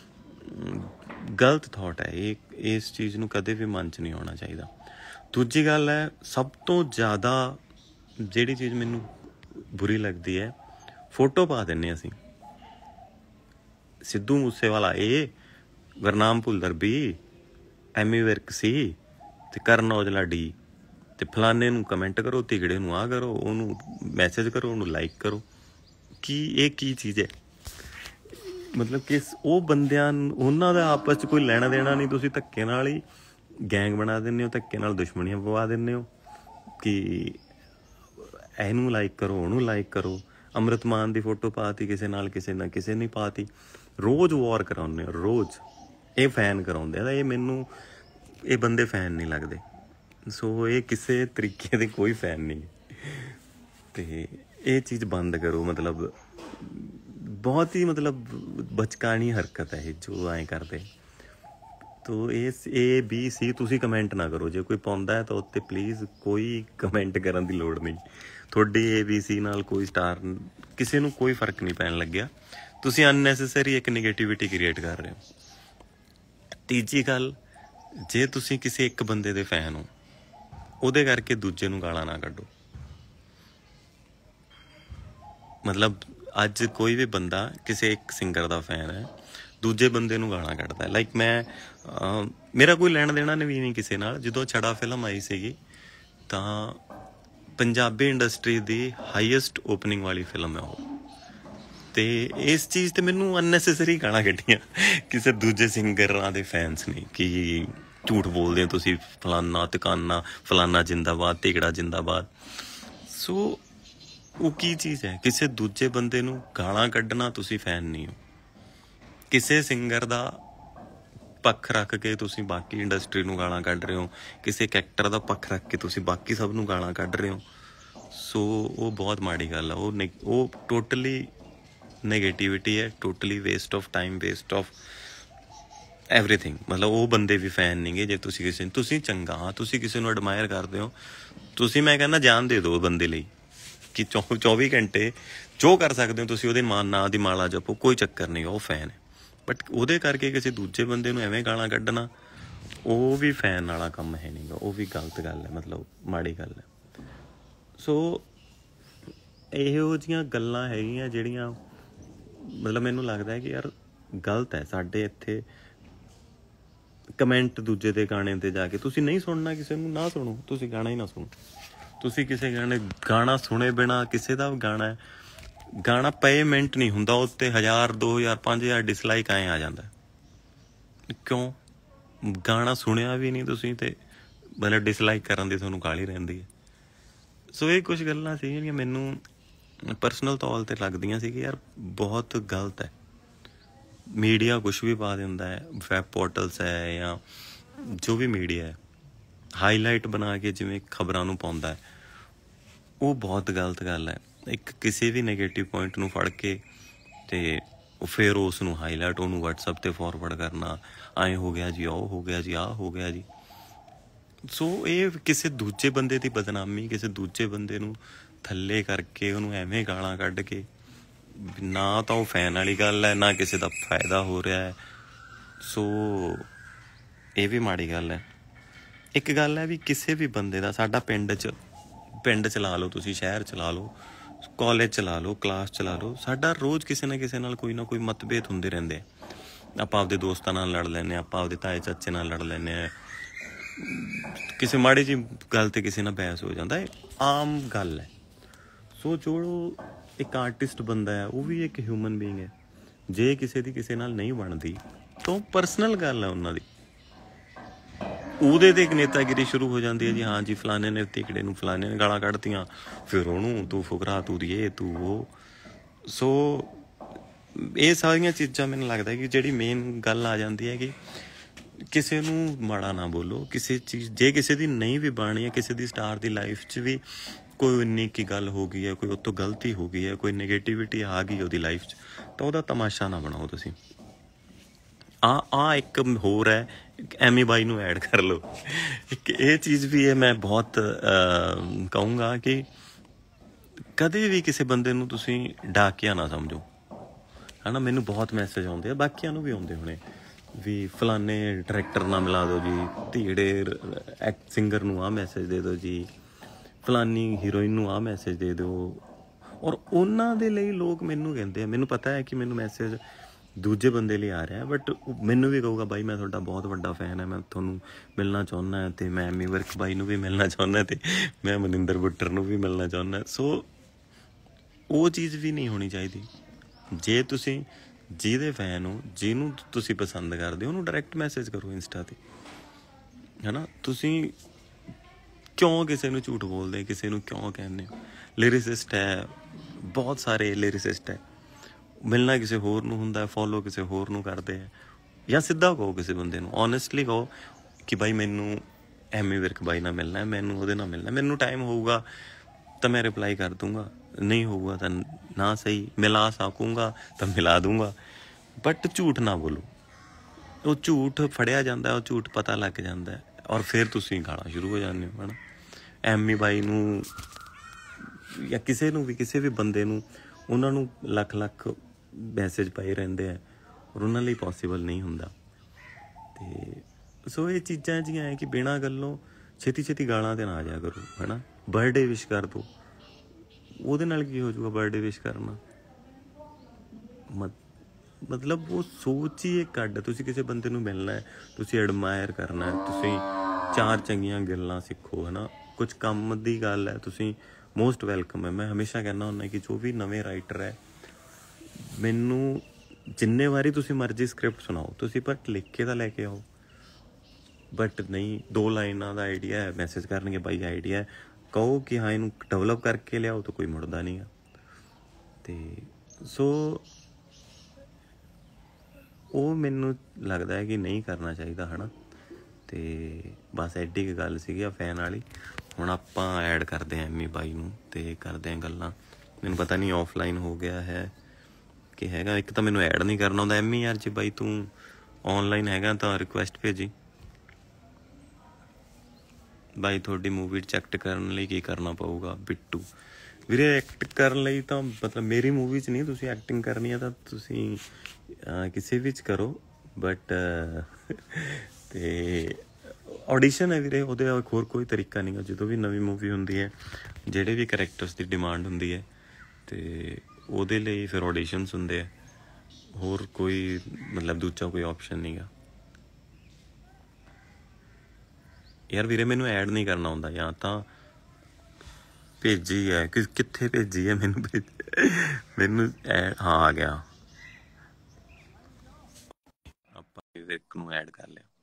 ਗਲਤ ਥੋਟ ਹੈ। ਇਸ ਚੀਜ਼ ਨੂੰ ਕਦੇ ਵੀ ਮਨ 'ਚ ਨਹੀਂ ਆਉਣਾ ਚਾਹੀਦਾ। ਦੂਜੀ ਗੱਲ ਹੈ, ਸਭ ਤੋਂ ਜ਼ਿਆਦਾ ਜਿਹੜੀ ਚੀਜ਼ ਮੈਨੂੰ ਬੁਰੀ ਲੱਗਦੀ ਹੈ, ਫੋਟੋ ਪਾ ਦਿੰਦੇ ਅਸੀਂ। Sidhu Moosewala A, Gurnam Bhullar B, Ammy Virk C ਅਤੇ ਕਰਨ ਔਜਲਾ ਡੀ, ਅਤੇ ਫਲਾਨੇ ਨੂੰ ਕਮੈਂਟ ਕਰੋ, ਤਿਗੜੇ ਨੂੰ ਆਹ ਕਰੋ, ਉਹਨੂੰ ਮੈਸੇਜ ਕਰੋ, ਉਹਨੂੰ ਲਾਈਕ ਕਰੋ। ਇਹ ਕੀ ਚੀਜ਼ ਹੈ? ਮਤਲਬ ਕਿ ਉਹ ਬੰਦਿਆਂ ਨੂੰ, ਉਹਨਾਂ ਦਾ ਆਪਸ 'ਚ ਕੋਈ ਲੈਣਾ ਦੇਣਾ ਨਹੀਂ। ਤੁਸੀਂ ਧੱਕੇ ਨਾਲ ਹੀ ਗੈਂਗ ਬਣਾ ਦਿੰਦੇ ਹੋ, ਧੱਕੇ ਨਾਲ ਦੁਸ਼ਮਣੀਆਂ ਪਵਾ ਦਿੰਦੇ ਹੋ ਕਿ ਇਹਨੂੰ ਲਾਈਕ ਕਰੋ, ਉਹਨੂੰ ਲਾਈਕ ਕਰੋ। ਅੰਮ੍ਰਿਤ ਮਾਨ ਦੀ ਫੋਟੋ ਪਾਤੀ ਕਿਸੇ ਨਾਲ, ਕਿਸੇ ਨੇ ਪਾਤੀ। ਰੋਜ਼ ਵਾਰ ਕਰਾਉਂਦੇ ਹੋ, ਰੋਜ਼ ਇਹ ਫੈਨ ਕਰਾਉਂਦੇ ਆ। ਇਹ ਬੰਦੇ ਫੈਨ ਨਹੀਂ ਲੱਗਦੇ। ਸੋ ਇਹ ਕਿਸੇ ਤਰੀਕੇ ਦੇ ਕੋਈ ਫੈਨ ਨਹੀਂ। ਅਤੇ ਇਹ ਚੀਜ਼ ਬੰਦ ਕਰੋ। ਮਤਲਬ ਬਹੁਤ ਹੀ ਬਚਕਾਣੀ ਹਰਕਤ ਹੈ ਇਹ ਜੋ ਐਂ ਕਰਦੇ। ਤੋ ABC ਤੁਸੀਂ ਕਮੈਂਟ ਨਾ ਕਰੋ। ਜੇ ਕੋਈ ਪਾਉਂਦਾ ਹੈ ਤਾਂ ਉੱਤੇ ਪਲੀਜ਼ ਕੋਈ ਕਮੈਂਟ ਕਰਨ ਦੀ ਲੋੜ ਨਹੀਂ। ਤੁਹਾਡੀ ABC ਨਾਲ ਕੋਈ ਸਟਾਰ, ਕਿਸੇ ਨੂੰ ਕੋਈ ਫਰਕ ਨਹੀਂ ਪੈਣ ਲੱਗਿਆ। ਤੁਸੀਂ ਅਨਨੈਸੈਸਰੀ ਇੱਕ ਨੈਗੇਟਿਵਿਟੀ ਕ੍ਰੀਏਟ ਕਰ ਰਹੇ ਹੋ। ਤੀਜੀ ਗੱਲ, ਜੇ ਤੁਸੀਂ ਕਿਸੇ ਇੱਕ ਬੰਦੇ ਦੇ ਫੈਨ ਹੋ, ਉਹਦੇ ਕਰਕੇ ਦੂਜੇ ਨੂੰ ਗਾਲਾਂ ਨਾ ਕੱਢੋ। ਮਤਲਬ ਅੱਜ ਕੋਈ ਵੀ ਬੰਦਾ ਕਿਸੇ ਇੱਕ ਸਿੰਗਰ ਦਾ ਫੈਨ ਹੈ, ਦੂਜੇ ਬੰਦੇ ਨੂੰ ਗਾਲਾਂ ਕੱਢਦਾ। ਲਾਈਕ ਮੇਰਾ ਕੋਈ ਲੈਣ ਦੇਣਾ ਵੀ ਨਹੀਂ ਕਿਸੇ ਨਾਲ। ਜਦੋਂ ਛੜਾ ਫਿਲਮ ਆਈ ਸੀਗੀ ਤਾਂ ਪੰਜਾਬੀ ਇੰਡਸਟਰੀ ਦੀ ਹਾਈਐਸਟ ਓਪਨਿੰਗ ਵਾਲੀ ਫਿਲਮ ਹੈ ਉਹ। ਅਤੇ ਇਸ ਚੀਜ਼ 'ਤੇ ਮੈਨੂੰ ਅਨਨੈਸੈਸਰੀ ਗਾਲਾਂ ਕੱਢੀਆਂ ਕਿਸੇ ਦੂਜੇ ਸਿੰਗਰਾਂ ਦੇ ਫੈਨਸ ਨੇ ਕਿ ਝੂਠ ਬੋਲਦੇ ਹੋ ਤੁਸੀਂ, ਫਲਾਨਾ ਟਿਕਾਨਾ, ਫਲਾਨਾ ਜਿੰਦਾਬਾਦ, ਤਿਗੜਾ ਜਿੰਦਾਬਾਦ। ਸੋ ਉਹ ਕੀ ਚੀਜ਼ ਹੈ? ਕਿਸੇ ਦੂਜੇ ਬੰਦੇ ਨੂੰ ਗਾਲਾਂ ਕੱਢਣਾ ਤੁਸੀਂ ਫੈਨ ਨਹੀਂ ਹੋ। ਕਿਸੇ ਸਿੰਗਰ ਦਾ ਪੱਖ ਰੱਖ ਕੇ ਤੁਸੀਂ ਬਾਕੀ ਇੰਡਸਟਰੀ ਨੂੰ ਗਾਲਾਂ ਕੱਢ ਰਹੇ ਹੋ। ਕਿਸੇ ਐਕਟਰ ਦਾ ਪੱਖ ਰੱਖ ਕੇ ਤੁਸੀਂ ਬਾਕੀ ਸਭ ਨੂੰ ਗਾਲਾਂ ਕੱਢ ਰਹੇ ਹੋ। ਸੋ ਉਹ ਬਹੁਤ ਮਾੜੀ ਗੱਲ ਆ। ਉਹ ਟੋਟਲੀ ਨੈਗੇਟਿਵਿਟੀ ਹੈ, totally waste of time, waste of everything. ਮਤਲਬ ਉਹ ਬੰਦੇ ਵੀ ਫੈਨ ਨਹੀਂ ਗੇ। ਜੇ ਤੁਸੀਂ ਚੰਗਾ ਹਾਂ, ਤੁਸੀਂ ਕਿਸੇ ਨੂੰ ਐਡਮਾਇਰ ਕਰਦੇ ਹੋ, ਤੁਸੀਂ ਮੈਂ ਕਹਿੰਦਾ ਜਾਨ ਦੇ ਦਿਓ ਬੰਦੇ ਲਈ ਕਿ 24 ਘੰਟੇ ਜੋ ਕਰ ਸਕਦੇ ਹੋ ਤੁਸੀਂ ਉਹਦੇ ਨਾਂ ਦੀ ਮਾਲਾ ਜਪੋ, ਕੋਈ ਚੱਕਰ ਨਹੀਂ, ਉਹ ਫੈਨ ਹੈ। ਬਟ ਉਹਦੇ ਕਰਕੇ ਕਿਸੇ ਦੂਜੇ ਬੰਦੇ ਨੂੰ ਐਵੇਂ ਗਾਲਾਂ ਕੱਢਣਾ, ਉਹ ਵੀ ਫੈਨ ਵਾਲਾ ਕੰਮ ਹੈ ਨਹੀਂ ਗਾ। ਉਹ ਵੀ ਗਲਤ ਗੱਲ ਹੈ, ਮਤਲਬ ਮਾੜੀ ਗੱਲ ਹੈ। ਸੋ ਇਹੋ ਜਿਹੀਆਂ ਗੱਲਾਂ ਹੈਗੀਆਂ ਜਿਹੜੀਆਂ ਮਤਲਬ ਮੈਨੂੰ ਲੱਗਦਾ ਹੈ ਕਿ ਯਾਰ ਗਲਤ ਹੈ। ਸਾਡੇ ਇੱਥੇ ਕਮੈਂਟ ਦੂਜੇ ਦੇ ਗਾਣੇ 'ਤੇ ਜਾ ਕੇ, ਤੁਸੀਂ ਨਹੀਂ ਸੁਣਨਾ ਕਿਸੇ ਨੂੰ, ਨਾ ਸੁਣੋ, ਤੁਸੀਂ ਗਾਣਾ ਹੀ ਨਾ ਸੁਣੋ। ਤੁਸੀਂ ਕਿਸੇ ਗਾਣਾ ਸੁਣੇ ਬਿਨਾਂ ਕਿਸੇ ਦਾ ਵੀ ਗਾਣਾ ਗਾਣਾ ਪਏ ਮਿੰਟ ਨਹੀਂ ਹੁੰਦਾ, ਉੱਤੇ 1000 2000 5000 ਡਿਸਲਾਈਕ ਆਏ ਆ ਜਾਂਦਾ। ਕਿਉਂ? ਗਾਣਾ ਸੁਣਿਆ ਵੀ ਨਹੀਂ ਤੁਸੀਂ ਤੇ ਮਤਲਬ ਡਿਸਲਾਈਕ ਕਰਨ ਦੀ ਤੁਹਾਨੂੰ ਕਾਹਲੀ ਰਹਿੰਦੀ ਹੈ। ਸੋ ਇਹ ਕੁਛ ਗੱਲਾਂ ਸੀ ਜਿਹੜੀਆਂ ਮੈਨੂੰ ਪਰਸਨਲ ਤੌਰ 'ਤੇ ਲੱਗਦੀਆਂ ਸੀ ਕਿ ਯਾਰ ਬਹੁਤ ਗਲਤ ਹੈ। ਮੀਡੀਆ ਕੁਛ ਵੀ ਪਾ ਦਿੰਦਾ ਹੈ, ਵੈਬ ਪੋਰਟਲਸ ਹੈ ਜਾਂ ਜੋ ਵੀ ਮੀਡੀਆ ਹੈ, ਹਾਈਲਾਈਟ ਬਣਾ ਕੇ ਜਿਵੇਂ ਖਬਰਾਂ ਨੂੰ ਪਾਉਂਦਾ ਹੈ, ਉਹ ਬਹੁਤ ਗਲਤ ਗੱਲ ਹੈ। ਇੱਕ ਕਿਸੇ ਵੀ ਨੈਗੇਟਿਵ ਪੁਆਇੰਟ ਨੂੰ ਫੜ ਕੇ ਅਤੇ ਫਿਰ ਉਸ ਨੂੰ ਹਾਈਲਾਈਟ, ਉਹਨੂੰ ਵਟਸਐਪ 'ਤੇ ਫਾਰਵਰਡ ਕਰਨਾ, ਐਂ ਹੋ ਗਿਆ ਜੀ, ਉਹ ਹੋ ਗਿਆ ਜੀ, ਆਹ ਹੋ ਗਿਆ ਜੀ। ਸੋ ਇਹ ਕਿਸੇ ਦੂਜੇ ਬੰਦੇ ਦੀ ਬਦਨਾਮੀ, ਕਿਸੇ ਦੂਜੇ ਬੰਦੇ ਨੂੰ ਥੱਲੇ ਕਰਕੇ ਉਹਨੂੰ ਐਵੇਂ ਗਾਲਾਂ ਕੱਢ ਕੇ, ਨਾ ਤਾਂ ਉਹ ਫੈਨ ਵਾਲੀ ਗੱਲ ਹੈ, ਨਾ ਕਿਸੇ ਦਾ ਫਾਇਦਾ ਹੋ ਰਿਹਾ ਹੈ। ਸੋ ਇਹ ਵੀ ਮਾੜੀ ਗੱਲ ਹੈ। ਇੱਕ ਗੱਲ ਹੈ ਵੀ ਕਿਸੇ ਵੀ ਬੰਦੇ ਦਾ, ਸਾਡਾ ਪਿੰਡ 'ਚ ਲਾ ਲਓ ਤੁਸੀਂ, ਸ਼ਹਿਰ 'ਚ ਲਾ ਲਓ, ਕਾਲਜ 'ਚ ਲਾ ਲਓ, ਕਲਾਸ 'ਚ ਲਾ ਲਓ, ਸਾਡਾ ਰੋਜ਼ ਕਿਸੇ ਨਾ ਕਿਸੇ ਨਾਲ ਕੋਈ ਨਾ ਕੋਈ ਮਤਭੇਦ ਹੁੰਦੇ ਰਹਿੰਦੇ ਆ। ਆਪਾਂ ਆਪਦੇ ਦੋਸਤਾਂ ਨਾਲ ਲੜ ਲੈਂਦੇ ਹਾਂ, ਆਪਾਂ ਆਪਦੇ ਤਾਏ ਚਾਚੇ ਨਾਲ ਲੜ ਲੈਂਦੇ ਹਾਂ, ਕਿਸੇ ਮਾੜੀ ਜਿਹੀ ਗੱਲ 'ਤੇ ਕਿਸੇ ਨਾਲ ਬਹਿਸ ਹੋ ਜਾਂਦਾ, ਇਹ ਆਮ ਗੱਲ ਹੈ। ਸੋ ਜੋ ਇੱਕ ਆਰਟਿਸਟ ਬੰਦਾ ਹੈ, ਉਹ ਵੀ ਇੱਕ ਹਿਊਮਨ ਬੀਇੰਗ ਹੈ। ਜੇ ਕਿਸੇ ਦੀ ਕਿਸੇ ਨਾਲ ਨਹੀਂ ਬਣਦੀ ਤਾਂ ਪਰਸਨਲ ਗੱਲ ਹੈ ਉਹਨਾਂ ਦੀ, ਉਹਦੇ 'ਤੇ ਇੱਕ ਨੇਤਾਗਿਰੀ ਸ਼ੁਰੂ ਹੋ ਜਾਂਦੀ ਹੈ ਜੀ। ਹਾਂ ਜੀ, ਫਲਾਣੇ ਨੇ ਤਿਕੜੇ ਨੂੰ ਫਲਾਣੇ ਨੇ ਗਾਲਾਂ ਕੱਢਤੀਆਂ, ਫਿਰ ਉਹਨੂੰ ਤੂੰ ਫੁਕਰਾ, ਤੂੰ ਇਹ ਤੂੰ ਉਹ। ਸੋ ਇਹ ਸਾਰੀਆਂ ਚੀਜ਼ਾਂ ਮੈਨੂੰ ਲੱਗਦਾ ਕਿ ਜਿਹੜੀ ਮੇਨ ਗੱਲ ਆ ਜਾਂਦੀ ਹੈ ਕਿ ਕਿਸੇ ਨੂੰ ਮਾੜਾ ਨਾ ਬੋਲੋ। ਕਿਸੇ ਚੀਜ਼ ਜੇ ਕਿਸੇ ਦੀ ਨਹੀਂ ਵੀ ਬਾਣੀ ਹੈ, ਕਿਸੇ ਦੀ ਸਟਾਰ ਦੀ ਲਾਈਫ 'ਚ ਵੀ ਕੋਈ ਉਨੀ ਕੀ ਗੱਲ ਹੋ ਗਈ ਹੈ, ਕੋਈ ਉਹ ਤੋਂ ਗਲਤੀ ਹੋ ਗਈ ਹੈ, ਕੋਈ ਨੈਗੇਟਿਵਿਟੀ ਆ ਗਈ ਉਹਦੀ ਲਾਈਫ 'ਚ, ਤਾਂ ਉਹਦਾ ਤਮਾਸ਼ਾ ਨਾ ਬਣਾਓ ਤੁਸੀਂ। ਇੱਕ ਹੋਰ ਹੈ, ਐਮੀ ਬਾਈ ਨੂੰ ਐਡ ਕਰ ਲਓ। ਇੱਕ ਇਹ ਚੀਜ਼ ਵੀ ਹੈ, ਮੈਂ ਬਹੁਤ ਕਹੂੰਗਾ ਕਿ ਕਦੇ ਵੀ ਕਿਸੇ ਬੰਦੇ ਨੂੰ ਤੁਸੀਂ ਡਾਕਿਆ ਨਾ ਸਮਝੋ, ਹੈ ਨਾ। ਮੈਨੂੰ ਬਹੁਤ ਮੈਸੇਜ ਆਉਂਦੇ ਆ, ਬਾਕੀਆਂ ਨੂੰ ਵੀ ਆਉਂਦੇ ਹੋਣੇ, ਵੀ ਫਲਾਨੇ ਡਾਇਰੈਕਟਰ ਨਾਲ ਮਿਲਾ ਦਿਓ ਜੀ, ਧੀੜੇ ਸਿੰਗਰ ਨੂੰ ਆਹ ਮੈਸੇਜ ਦੇ ਦਿਓ ਜੀ, ਫਲਾਨੀ ਹੀਰੋਇਨ ਨੂੰ ਆਹ ਮੈਸੇਜ ਦੇ ਦਿਓ। ਔਰ ਉਹਨਾਂ ਦੇ ਲਈ ਲੋਕ ਮੈਨੂੰ ਕਹਿੰਦੇ ਆ, ਮੈਨੂੰ ਪਤਾ ਹੈ ਕਿ ਮੈਨੂੰ ਮੈਸੇਜ ਦੂਜੇ ਬੰਦੇ ਲਈ ਆ ਰਿਹਾ, ਬਟ ਮੈਨੂੰ ਵੀ ਕਹੂਗਾ ਬਾਈ ਮੈਂ ਤੁਹਾਡਾ ਬਹੁਤ ਵੱਡਾ ਫੈਨ ਹੈ, ਮੈਂ ਤੁਹਾਨੂੰ ਮਿਲਣਾ ਚਾਹੁੰਦਾ, ਅਤੇ ਮੈਂ ਐਮੀ ਵਿਰਕ ਬਾਈ ਨੂੰ ਵੀ ਮਿਲਣਾ ਚਾਹੁੰਦਾ, ਅਤੇ ਮੈਂ ਮਨਿੰਦਰ ਬੁੱਟਰ ਨੂੰ ਵੀ ਮਿਲਣਾ ਚਾਹੁੰਦਾ। ਸੋ ਉਹ ਚੀਜ਼ ਵੀ ਨਹੀਂ ਹੋਣੀ ਚਾਹੀਦੀ। ਜੇ ਤੁਸੀਂ ਜਿਹਦੇ ਫੈਨ ਹੋ, ਜਿਹਨੂੰ ਤੁਸੀਂ ਪਸੰਦ ਕਰਦੇ ਹੋ, ਉਹਨੂੰ ਡਾਇਰੈਕਟ ਮੈਸੇਜ ਕਰੋ ਇੰਸਟਾ 'ਤੇ, ਹੈ ਨਾ। ਤੁਸੀਂ ਕਿਉਂ ਕਿਸੇ ਨੂੰ ਝੂਠ ਬੋਲਦੇ, ਕਿਸੇ ਨੂੰ ਕਿਉਂ ਕਹਿੰਦੇ ਹੋ? ਲਿਰਿਸਿਸਟ ਹੈ, ਬਹੁਤ ਸਾਰੇ ਲਿਰਿਸਿਸਟ ਹੈ, ਮਿਲਣਾ ਕਿਸੇ ਹੋਰ ਨੂੰ ਹੁੰਦਾ, ਫੋਲੋ ਕਿਸੇ ਹੋਰ ਨੂੰ ਕਰਦੇ ਆ। ਜਾਂ ਸਿੱਧਾ ਕਹੋ ਕਿਸੇ ਬੰਦੇ ਨੂੰ, ਓਨੈਸਟਲੀ ਕਹੋ ਕਿ ਬਾਈ ਮੈਨੂੰ ਐਮੀ ਵਿਰਕ ਬਾਈ ਨਾਲ ਮਿਲਣਾ, ਮੈਨੂੰ ਉਹਦੇ ਨਾਲ ਮਿਲਣਾ, ਮੈਨੂੰ ਟਾਈਮ ਹੋਊਗਾ ਤਾਂ ਮੈਂ ਰਿਪਲਾਈ ਕਰ ਦੂੰਗਾ, ਨਹੀਂ ਹੋਊਗਾ ਤਾਂ ਨਾ ਸਹੀ, ਮਿਲਾ ਸਕੂੰਗਾ ਤਾਂ ਮਿਲਾ ਦੂੰਗਾ, ਬਟ ਝੂਠ ਨਾ ਬੋਲੋ। ਉਹ ਝੂਠ ਫੜਿਆ ਜਾਂਦਾ, ਉਹ ਝੂਠ ਪਤਾ ਲੱਗ ਜਾਂਦਾ, ਔਰ ਫਿਰ ਤੁਸੀਂ ਗਾਲਾਂ ਸ਼ੁਰੂ ਹੋ ਜਾਂਦੇ ਹੋ, ਹੈ ਨਾ। ਐਮੀ ਬਾਈ ਨੂੰ ਜਾਂ ਕਿਸੇ ਨੂੰ ਵੀ, ਕਿਸੇ ਵੀ ਬੰਦੇ ਨੂੰ, ਉਹਨਾਂ ਨੂੰ ਲੱਖ ਲੱਖ ਮੈਸੇਜ ਪਾਏ ਰਹਿੰਦੇ ਆ, ਔਰ ਉਹਨਾਂ ਲਈ ਪੋਸੀਬਲ ਨਹੀਂ ਹੁੰਦਾ। ਅਤੇ ਸੋ ਇਹ ਚੀਜ਼ਾਂ ਜਿਹੀਆਂ ਹੈ ਕਿ ਬਿਨਾਂ ਗੱਲੋਂ ਛੇਤੀ ਛੇਤੀ ਗਾਲਾਂ 'ਤੇ ਨਾ ਆ ਜਾਇਆ ਕਰੋ, ਹੈ ਨਾ। ਬਰਥਡੇ ਵਿਸ਼ ਕਰ ਦਿਓ, ਉਹਦੇ ਨਾਲ ਕੀ ਹੋ ਜਾਊਗਾ ਬਰਥਡੇ ਵਿਸ਼ ਕਰਨਾ? ਮਤਲਬ ਉਹ ਸੋਚ ਹੀ ਇਹ ਕੱਢ। ਤੁਸੀਂ ਕਿਸੇ ਬੰਦੇ ਨੂੰ ਮਿਲਣਾ ਹੈ, ਤੁਸੀਂ ਐਡਮਾਇਰ ਕਰਨਾ ਹੈ, ਤੁਸੀਂ ਚਾਰ ਚੰਗੀਆਂ ਗੱਲਾਂ ਸਿੱਖੋ, ਹੈ ਨਾ। ਕੁਛ ਕੰਮ ਦੀ ਗੱਲ ਹੈ, ਤੁਸੀਂ ਮੋਸਟ ਵੈਲਕਮ ਹੈ। ਮੈਂ ਹਮੇਸ਼ਾ ਕਹਿੰਦਾ ਹੁੰਦਾ ਕਿ ਜੋ ਵੀ ਨਵੇਂ ਰਾਈਟਰ ਹੈ, ਮੈਨੂੰ ਜਿੰਨੇ ਵਾਰੀ ਤੁਸੀਂ ਮਰਜ਼ੀ ਸਕ੍ਰਿਪਟ ਸੁਣਾਓ, ਤੁਸੀਂ ਪਰ ਲਿਖ ਕੇ ਤਾਂ ਲੈ ਕੇ ਆਓ। ਬਟ ਨਹੀਂ, 2 ਲਾਈਨਾਂ ਦਾ ਆਈਡੀਆ ਹੈ, ਮੈਸੇਜ ਕਰਨਗੇ ਬਾਈ ਆਈਡੀਆ, ਕਹੋ ਕਿ ਹਾਂ ਇਹਨੂੰ ਡਿਵੈਲਪ ਕਰਕੇ ਲਿਆਓ, ਤਾਂ ਕੋਈ ਮੁੜਦਾ ਨਹੀਂ ਗਾ। ਅਤੇ ਸੋ ਉਹ ਮੈਨੂੰ ਲੱਗਦਾ ਹੈ ਕਿ ਨਹੀਂ ਕਰਨਾ ਚਾਹੀਦਾ, ਹੈ ਨਾ। ਅਤੇ ਬਸ ਐਡੀ ਕੁ ਗੱਲ ਸੀਗੀ ਆ ਫੈਨ ਵਾਲੀ। ਹੁਣ ਆਪਾਂ ਐਡ ਕਰਦੇ ਹਾਂ ਐਮੀ ਬਾਈ ਨੂੰ ਅਤੇ ਕਰਦੇ ਹਾਂ ਗੱਲਾਂ। ਮੈਨੂੰ ਪਤਾ ਨਹੀਂ ਆਫਲਾਈਨ ਹੋ ਗਿਆ ਹੈ ਕਿ ਹੈਗਾ। ਇੱਕ ਤਾਂ ਮੈਨੂੰ ਐਡ ਨਹੀਂ ਕਰਨਾ ਆਉਂਦਾ। ਐਮੀ ਯਾਰ ਜੇ ਬਾਈ ਤੂੰ ਔਨਲਾਈਨ ਹੈਗਾ ਤਾਂ ਰਿਕੁਐਸਟ ਭੇਜੀ। ਬਾਈ ਤੁਹਾਡੀ ਮੂਵੀ 'ਚ ਐਕਟ ਕਰਨ ਲਈ ਕੀ ਕਰਨਾ ਪਊਗਾ? ਬਿੱਟੂ ਵੀਰੇ, ਐਕਟ ਕਰਨ ਲਈ ਤਾਂ ਮਤਲਬ ਮੇਰੀ ਮੂਵੀ 'ਚ ਨਹੀਂ, ਤੁਸੀਂ ਐਕਟਿੰਗ ਕਰਨੀ ਹੈ ਤਾਂ ਤੁਸੀਂ ਕਿਸੇ ਵਿੱਚ ਕਰੋ, ਬਟ ਅਤੇ ਆਡੀਸ਼ਨ ਹੈ ਵੀਰੇ, ਉਹਦੇ ਹੋਰ ਕੋਈ ਤਰੀਕਾ ਨਹੀਂ ਗਾ। ਜਦੋਂ ਵੀ ਨਵੀਂ ਮੂਵੀ ਹੁੰਦੀ ਹੈ, ਜਿਹੜੇ ਵੀ ਕਰੈਕਟਰਸ ਦੀ ਡਿਮਾਂਡ ਹੁੰਦੀ ਹੈ, ਅਤੇ ਉਹਦੇ ਲਈ ਫਿਰ ਆਡੀਸ਼ਨਸ ਹੁੰਦੇ ਆ। ਹੋਰ ਕੋਈ ਮਤਲਬ ਦੂਜਾ ਕੋਈ ਆਪਸ਼ਨ ਨਹੀਂ ਗਾ ਯਾਰ ਵੀਰੇ। ਮੈਨੂੰ ਐਡ ਨਹੀਂ ਕਰਨਾ ਆਉਂਦਾ, ਜਾਂ ਤਾਂ ਭੇਜੀ ਹੈ ਕਿ ਕਿੱਥੇ ਭੇਜੀ ਹੈ ਮੈਨੂੰ ਮੈਨੂੰ ਹਾਂ ਆ ਗਿਆ। ਆਪਾਂ ਇੱਕ ਨੂੰ ਐਡ ਕਰ ਲਿਆ।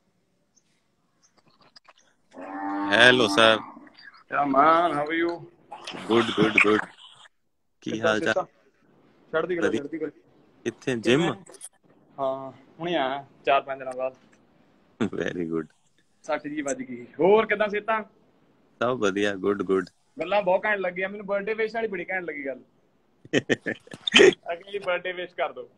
Hello sir. Man, how are you? Good good good. ਕੀ ਹਾਲ ਚਾਲ? ਚੜ੍ਹਦੀ ਕਲਾ ਚੜ੍ਹਦੀ ਕਲਾ। ਇੱਥੇ ਜਿਮ? ਹਾਂ ਹੁਣੇ ਆਇਆ 4-5 ਦਿਨਾਂ ਬਾਅਦ। Very good. 60 ਜੀ ਵੱਜ ਗਈ। ਹੋਰ ਕਿੱਦਾਂ ਸਿਹਤਾਂ? ਸਭ ਵਧੀਆ। Good good. ਗੱਲਾਂ ਬਹੁਤ ਘੈਂਟ ਲੱਗੀਆਂ ਮੈਨੂੰ। ਬਰਥਡੇ ਵਿਸ਼ ਵਾਲੀ ਬੜੀ ਘੈਂਟ ਲੱਗੀ ਗੱਲ। ਅਗਲੀ ਬਰਥਡੇ ਵਿਸ਼ ਕਰ ਦੋ।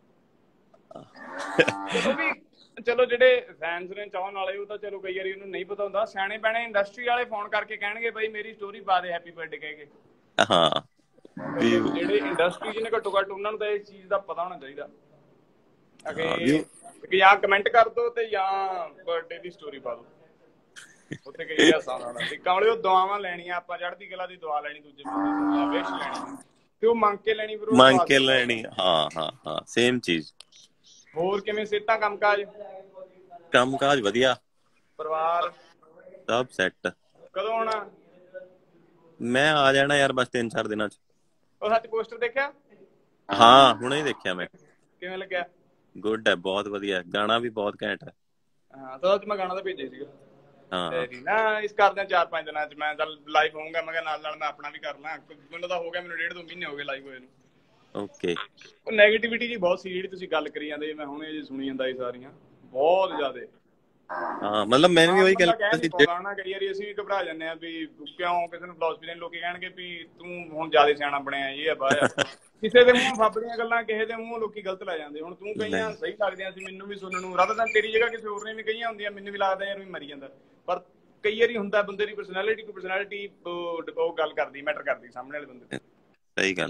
ਚਲੋ ਜਿਹੜੇ ਫੈਨਸ ਨੇ ਚਾਹਣ ਵਾਲੇ ਉਹ ਤਾਂ ਚਲੋ ਕਈ ਵਾਰੀ ਉਹਨੂੰ ਨਹੀਂ ਪਤਾ ਹੁੰਦਾ। ਸਿਆਣੇ ਪੈਣੇ ਇੰਡਸਟਰੀ ਵਾਲੇ ਫੋਨ ਕਰਕੇ ਕਹਿਣਗੇ ਬਈ ਮੇਰੀ ਸਟੋਰੀ ਪਾ ਦੇ ਹੈਪੀ ਬਰਥਡੇ ਕਹਿ ਕੇ। ਹਾਂ ਜਿਹੜੇ ਇੰਡਸਟਰੀ ਚ ਨੇ ਘੱਟੋ ਘੱਟ ਉਹਨਾਂ ਨੂੰ ਤਾਂ ਇਸ ਚੀਜ਼ ਦਾ ਪਤਾ ਹੋਣਾ ਚਾਹੀਦਾ ਕਿ ਜਾਂ ਕਮੈਂਟ ਕਰ ਦੋ ਤੇ ਜਾਂ ਬਰਥਡੇ ਦੀ ਸਟੋਰੀ ਪਾ ਦੋ। ਉੱਥੇ ਕਈ ਹਾਸਾ ਆਉਣਾ ਤੇ ਕਮਲੇ ਉਹ ਦੁਆਵਾਂ ਲੈਣੀਆਂ ਆਪਾਂ। ਚੜ੍ਹਦੀ ਕਲਾ ਦੀ ਦੁਆ ਲੈਣੀ ਦੂਜੇ ਬੰਦੇ ਦੀ ਵਿਸ਼ ਲੈਣੀ ਤੇ ਉਹ ਮੰਗ ਕੇ ਲੈਣੀ ਫਿਰ ਮੰਗ ਕੇ ਲੈਣੀ। ਹਾਂ ਹਾਂ ਹਾਂ ਸੇਮ ਚੀਜ਼। ਹੋਰ ਕਿਵੇਂ ਸਿਹਤਾਂ ਕੰਮਕਾਜ? ਕੰਮਕਾਜ ਵਧੀਆ। ਪਰਿਵਾਰ ਸਭ ਸੈੱਟ। ਕਦੋਂ ਆਉਣਾ? ਮੈਂ ਆ ਜਾਣਾ ਯਾਰ ਬਸ 3-4 ਦਿਨਾਂ ਚ। ਉਹ ਸੱਚ ਪੋਸਟਰ ਦੇਖਿਆ? ਹਾਂ ਹੁਣੇ ਹੀ ਦੇਖਿਆ ਮੈਂ। ਕਿਵੇਂ ਲੱਗਿਆ? ਗੁੱਡ ਹੈ ਬਹੁਤ ਵਧੀਆ। ਗਾਣਾ ਵੀ ਬਹੁਤ ਘੈਂਟ ਹੈ। ਹਾਂ ਤਾਂ ਮੈਂ ਗਾਣਾ ਤਾਂ ਭੇਜਿਆ ਸੀਗਾ। ਹਾਂ ਨਾ ਇਸ ਕਰਦੇ 4-5 ਦਿਨਾਂ ਚ ਮੈਂ ਚੱਲ ਲਾਈਵ ਹੋਊਂਗਾ। ਮੈਂ ਕਿਹਾ ਨਾਲ ਮੈਂ ਆਪਣਾ ਵੀ ਕਰ ਲਾਂ। ਮੈਨੂੰ ਤਾਂ ਹੋ ਗਿਆ ਮੈਨੂੰ 1.5-2 ਮਹੀਨੇ ਹੋ ਗਏ ਲਾਈਵ ਹੋਏ ਨੂੰ। ਓਕੇ। ਉਹ ਨੈਗੇਟਿਵਿਟੀ ਜੀ ਬਹੁਤ ਸੀ ਜਿਹੜੀ ਤੁਸੀਂ ਗੱਲ ਕਰੀ ਜਾਂਦੇ। ਮੈਂ ਹੁਣੇ ਜੇ ਸੁਣੀ ਜਾਂਦਾ ਇਹ ਸਾਰੀਆਂ ਬਹੁਤ ਜ਼ਿਆਦੇ। ਹਾਂ ਮਤਲਬ ਮੈਂ ਵੀ ਉਹੀ ਗੱਲ ਕਈ ਵਾਰੀ ਅਸੀਂ ਵੀ ਘਬਰਾ ਜਾਂਦੇ ਆ ਵੀ ਕਿਉਂ ਕਿਸੇ ਨੂੰ ਫਿਲਾਸਫੀ ਦੇ ਲੋਕੀ ਕਹਿਣਗੇ ਵੀ ਤੂੰ ਹੁਣ ਜ਼ਿਆਦਾ ਸਿਆਣਾ ਬਣਿਆ ਇਹ ਆ ਬਾਹਰ। ਕਿਸੇ ਦੇ ਮੂੰਹ ਫੱਬਦੀਆਂ ਗੱਲਾਂ ਕਿਸੇ ਦੇ ਮੂੰਹ ਲੋਕੀ ਗਲਤ ਲੈ ਜਾਂਦੇ। ਹੁਣ ਤੂੰ ਕਈਆਂ ਸਹੀ ਲੱਗਦੀਆਂ ਸੀ ਮੈਨੂੰ ਵੀ ਸੁਣਨ ਨੂੰ। ਰੱਬ ਤਾਂ ਤੇਰੀ ਜਗ੍ਹਾ ਕਿਸੇ ਹੋਰ ਨੇ ਵੀ ਕਈਆਂ ਹੁੰਦੀਆਂ ਮੈਨੂੰ ਵੀ ਲੱਗਦਾ ਯਾਰ ਵੀ ਮਰੀ ਜਾਂਦਾ। ਪਰ ਕਈ ਵਾਰੀ ਹੁੰਦਾ ਬੰਦੇ ਦੀ ਪਰਸਨੈਲਿਟੀ ਉਹ ਗੱਲ ਕਰਦੀ ਮੈਟਰ ਕਰਦੀ ਸਾਹਮਣੇ ਵਾਲੇ ਬੰਦੇ। ਸਹੀ ਗੱਲ।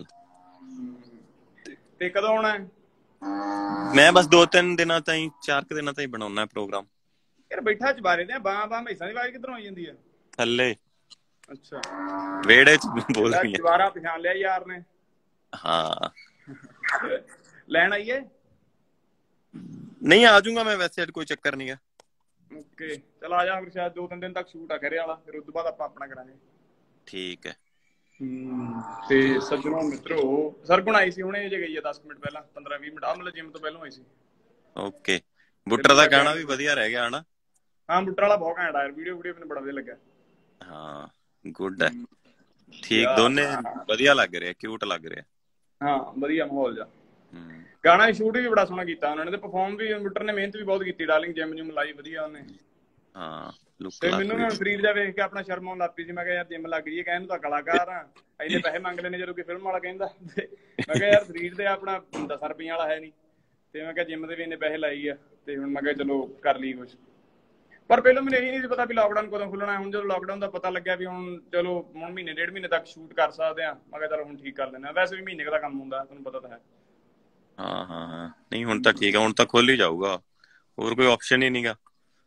ਤੇ ਕਦੋਂ ਆਉਣਾ? ਮੈਂ ਬਸ 2-3 ਦਿਨਾਂ ਤਾਈਂ 4 ਦਿਨਾਂ ਤਾਈਂ ਬਣਾਉਣਾ ਪ੍ਰੋਗਰਾਮ। ਯਾਰ ਬੈਠਾ ਚਬਾਰੇ ਤੇ ਬਾਹਾਂ ਮੈਸਾਂ ਦੀ ਆਵਾਜ਼ ਕਿੱਧਰੋਂ ਆਈ ਜਾਂਦੀ ਆ? ਥੱਲੇ। ਅੱਛਾ ਵਿਹੜੇ ਚ ਬੋਲ ਰਹੀ ਹੈ। ਦੁਬਾਰਾ ਪਛਾਣ ਲਿਆ ਯਾਰ ਨੇ? ਹਾਂ ਲੈਣ ਆਈਏ? ਨਹੀਂ ਆ ਜਾਊਂਗਾ ਮੈਂ ਵੈਸੇ ਕੋਈ ਚੱਕਰ ਨਹੀਂ ਗਾ। ਓਕੇ ਚਲ ਆ ਜਾ ਫਿਰ। ਸ਼ਾਇਦ 2-3 ਦਿਨ ਤੱਕ ਸ਼ੂਟ ਆ ਘਰੇ ਵਾਲਾ। ਫਿਰ ਉਸ ਤੋਂ ਬਾਅਦ ਆਪਾਂ ਆਪਣਾ ਕਰਾਂਗੇ। ਠੀਕ ਹੈ। ਤੇ ਸੱਜਣੋ ਮਿੱਤਰੋ ਸਰਗੁਣ ਆਈ ਸੀ ਹੁਣੇ ਜੇ ਗਈ ਆ 10 ਮਿੰਟ ਪਹਿਲਾਂ 15-20 ਮਿੰਟ। ਮਤਲਬ ਜਿਮ ਤੋਂ ਪਹਿਲਾਂ ਆਈ ਸੀ। ਓਕੇ। ਬੁੱਟਰ ਦਾ ਗਾਣਾ ਵੀ ਵਧੀਆ ਰਹਿ ਗਿਆ ਹਨਾ? ਹਾਂ ਬੁੱਟਰ ਵਾਲਾ ਬਹੁਤ ਘੈਂਟ ਆਇਆ। ਵੀਡੀਓ ਮੈਨੂੰ ਬੜਾ ਵਧੀਆ ਲੱਗਿਆ। ਹਾਂ ਗੁੱਡ ਹੈ। ਠੀਕ ਦੋਨੇ ਵਧੀਆ ਲੱਗ ਰਿਹਾ। ਕਿਊਟ ਲੱਗ ਰਿਹਾ। ਹਾਂ ਵਧੀਆ ਮਾਹੌਲ ਜਾ। ਗਾਣਾ ਸ਼ੂਟ ਵੀ ਬੜਾ ਸੋਹਣਾ ਕੀਤਾ ਉਹਨਾਂ ਨੇ ਤੇ ਪਰਫਾਰਮ ਵੀ ਬੁੱਟਰ ਨੇ ਮਿਹਨਤ ਵੀ ਬਹੁਤ ਕੀਤੀ। ਡਾਰਲਿੰਗ ਜਿਮ ਜੁਮ ਲਾਈ ਵਧੀਆ ਉਹਨੇ। ਹਾਂ ਤੇ ਮੈਨੂੰ ਹੁਣ ਸਰੀਰ ਜਾ ਵੇਖ ਕੇ ਆਪਣਾ ਸ਼ਰਮ ਆਉਣ ਲੱਗ ਪਈ ਸੀ। ਮੈਂ ਕਿਹਾ ਯਾਰ ਜਿਮ ਲੱਗ ਰਹੀ ਹੈ ਕਹਿਣ ਨੂੰ ਤਾਂ ਕਲਾਕਾਰ ਆ ਇੰਨੇ ਪੈਸੇ ਮੰਗ ਲੈਣੇ ਜਦੋਂ ਕੋਈ ਫਿਲਮ ਵਾਲਾ ਕਹਿੰਦਾ। ਮੈਂ ਕਿਹਾ ਯਾਰ ਸਰੀਰ ਤੇ ਆਪਣਾ 10 ਰੁਪਈਆਂ ਵਾਲਾ ਹੈ ਨੀ। ਤੇ ਮੈਂ ਕਿਹਾ ਜਿਮ ਦੇ ਵੀ ਇੰਨੇ ਪੈਸੇ ਲਾਈ ਆ ਤੇ ਹੁਣ ਮੈਂ ਕਿਹਾ ਚਲੋ ਕਰ ਲਈ ਕੁਛ। ਪਰ ਪਹਿਲਾਂ ਮੈਨੂੰ ਇਹੀ ਨਹੀਂ ਸੀ ਪਤਾ ਵੀ ਲਾਕਡਾਊਨ ਕਦੋਂ ਖੁੱਲਣਾ। ਹੁਣ ਜਦੋਂ ਲਾਕਡਾਊਨ ਦਾ ਪਤਾ ਲੱਗਿਆ ਵੀ ਹੁਣ ਚਲੋ ਹੁਣ ਮਹੀਨੇ 1.5 ਮਹੀਨੇ ਤੱਕ ਸ਼ੂਟ ਕਰ ਸਕਦੇ ਆ। ਮੈਂ ਕਿਹਾ ਚਲੋ ਹੁਣ ਠੀਕ ਕਰ ਲੈਂਦੇ। ਵੈਸੇ ਵੀ ਮਹੀਨੇ ਦਾ ਕੰਮ ਹੁੰਦਾ ਤੁਹਾਨੂੰ ਪਤਾ ਤਾਂ ਹੈ। ਹਾਂ ਨਹੀਂ ਹੁਣ ਤਾਂ ਠੀਕ ਆ। ਹੁਣ ਤਾਂ ਖੁੱਲ ਹੀ ਜਾਊਗਾ। ਹੋਰ ਕੋਈ ਆਪਸ਼ਨ ਹੀ ਨਹੀਂਗਾ।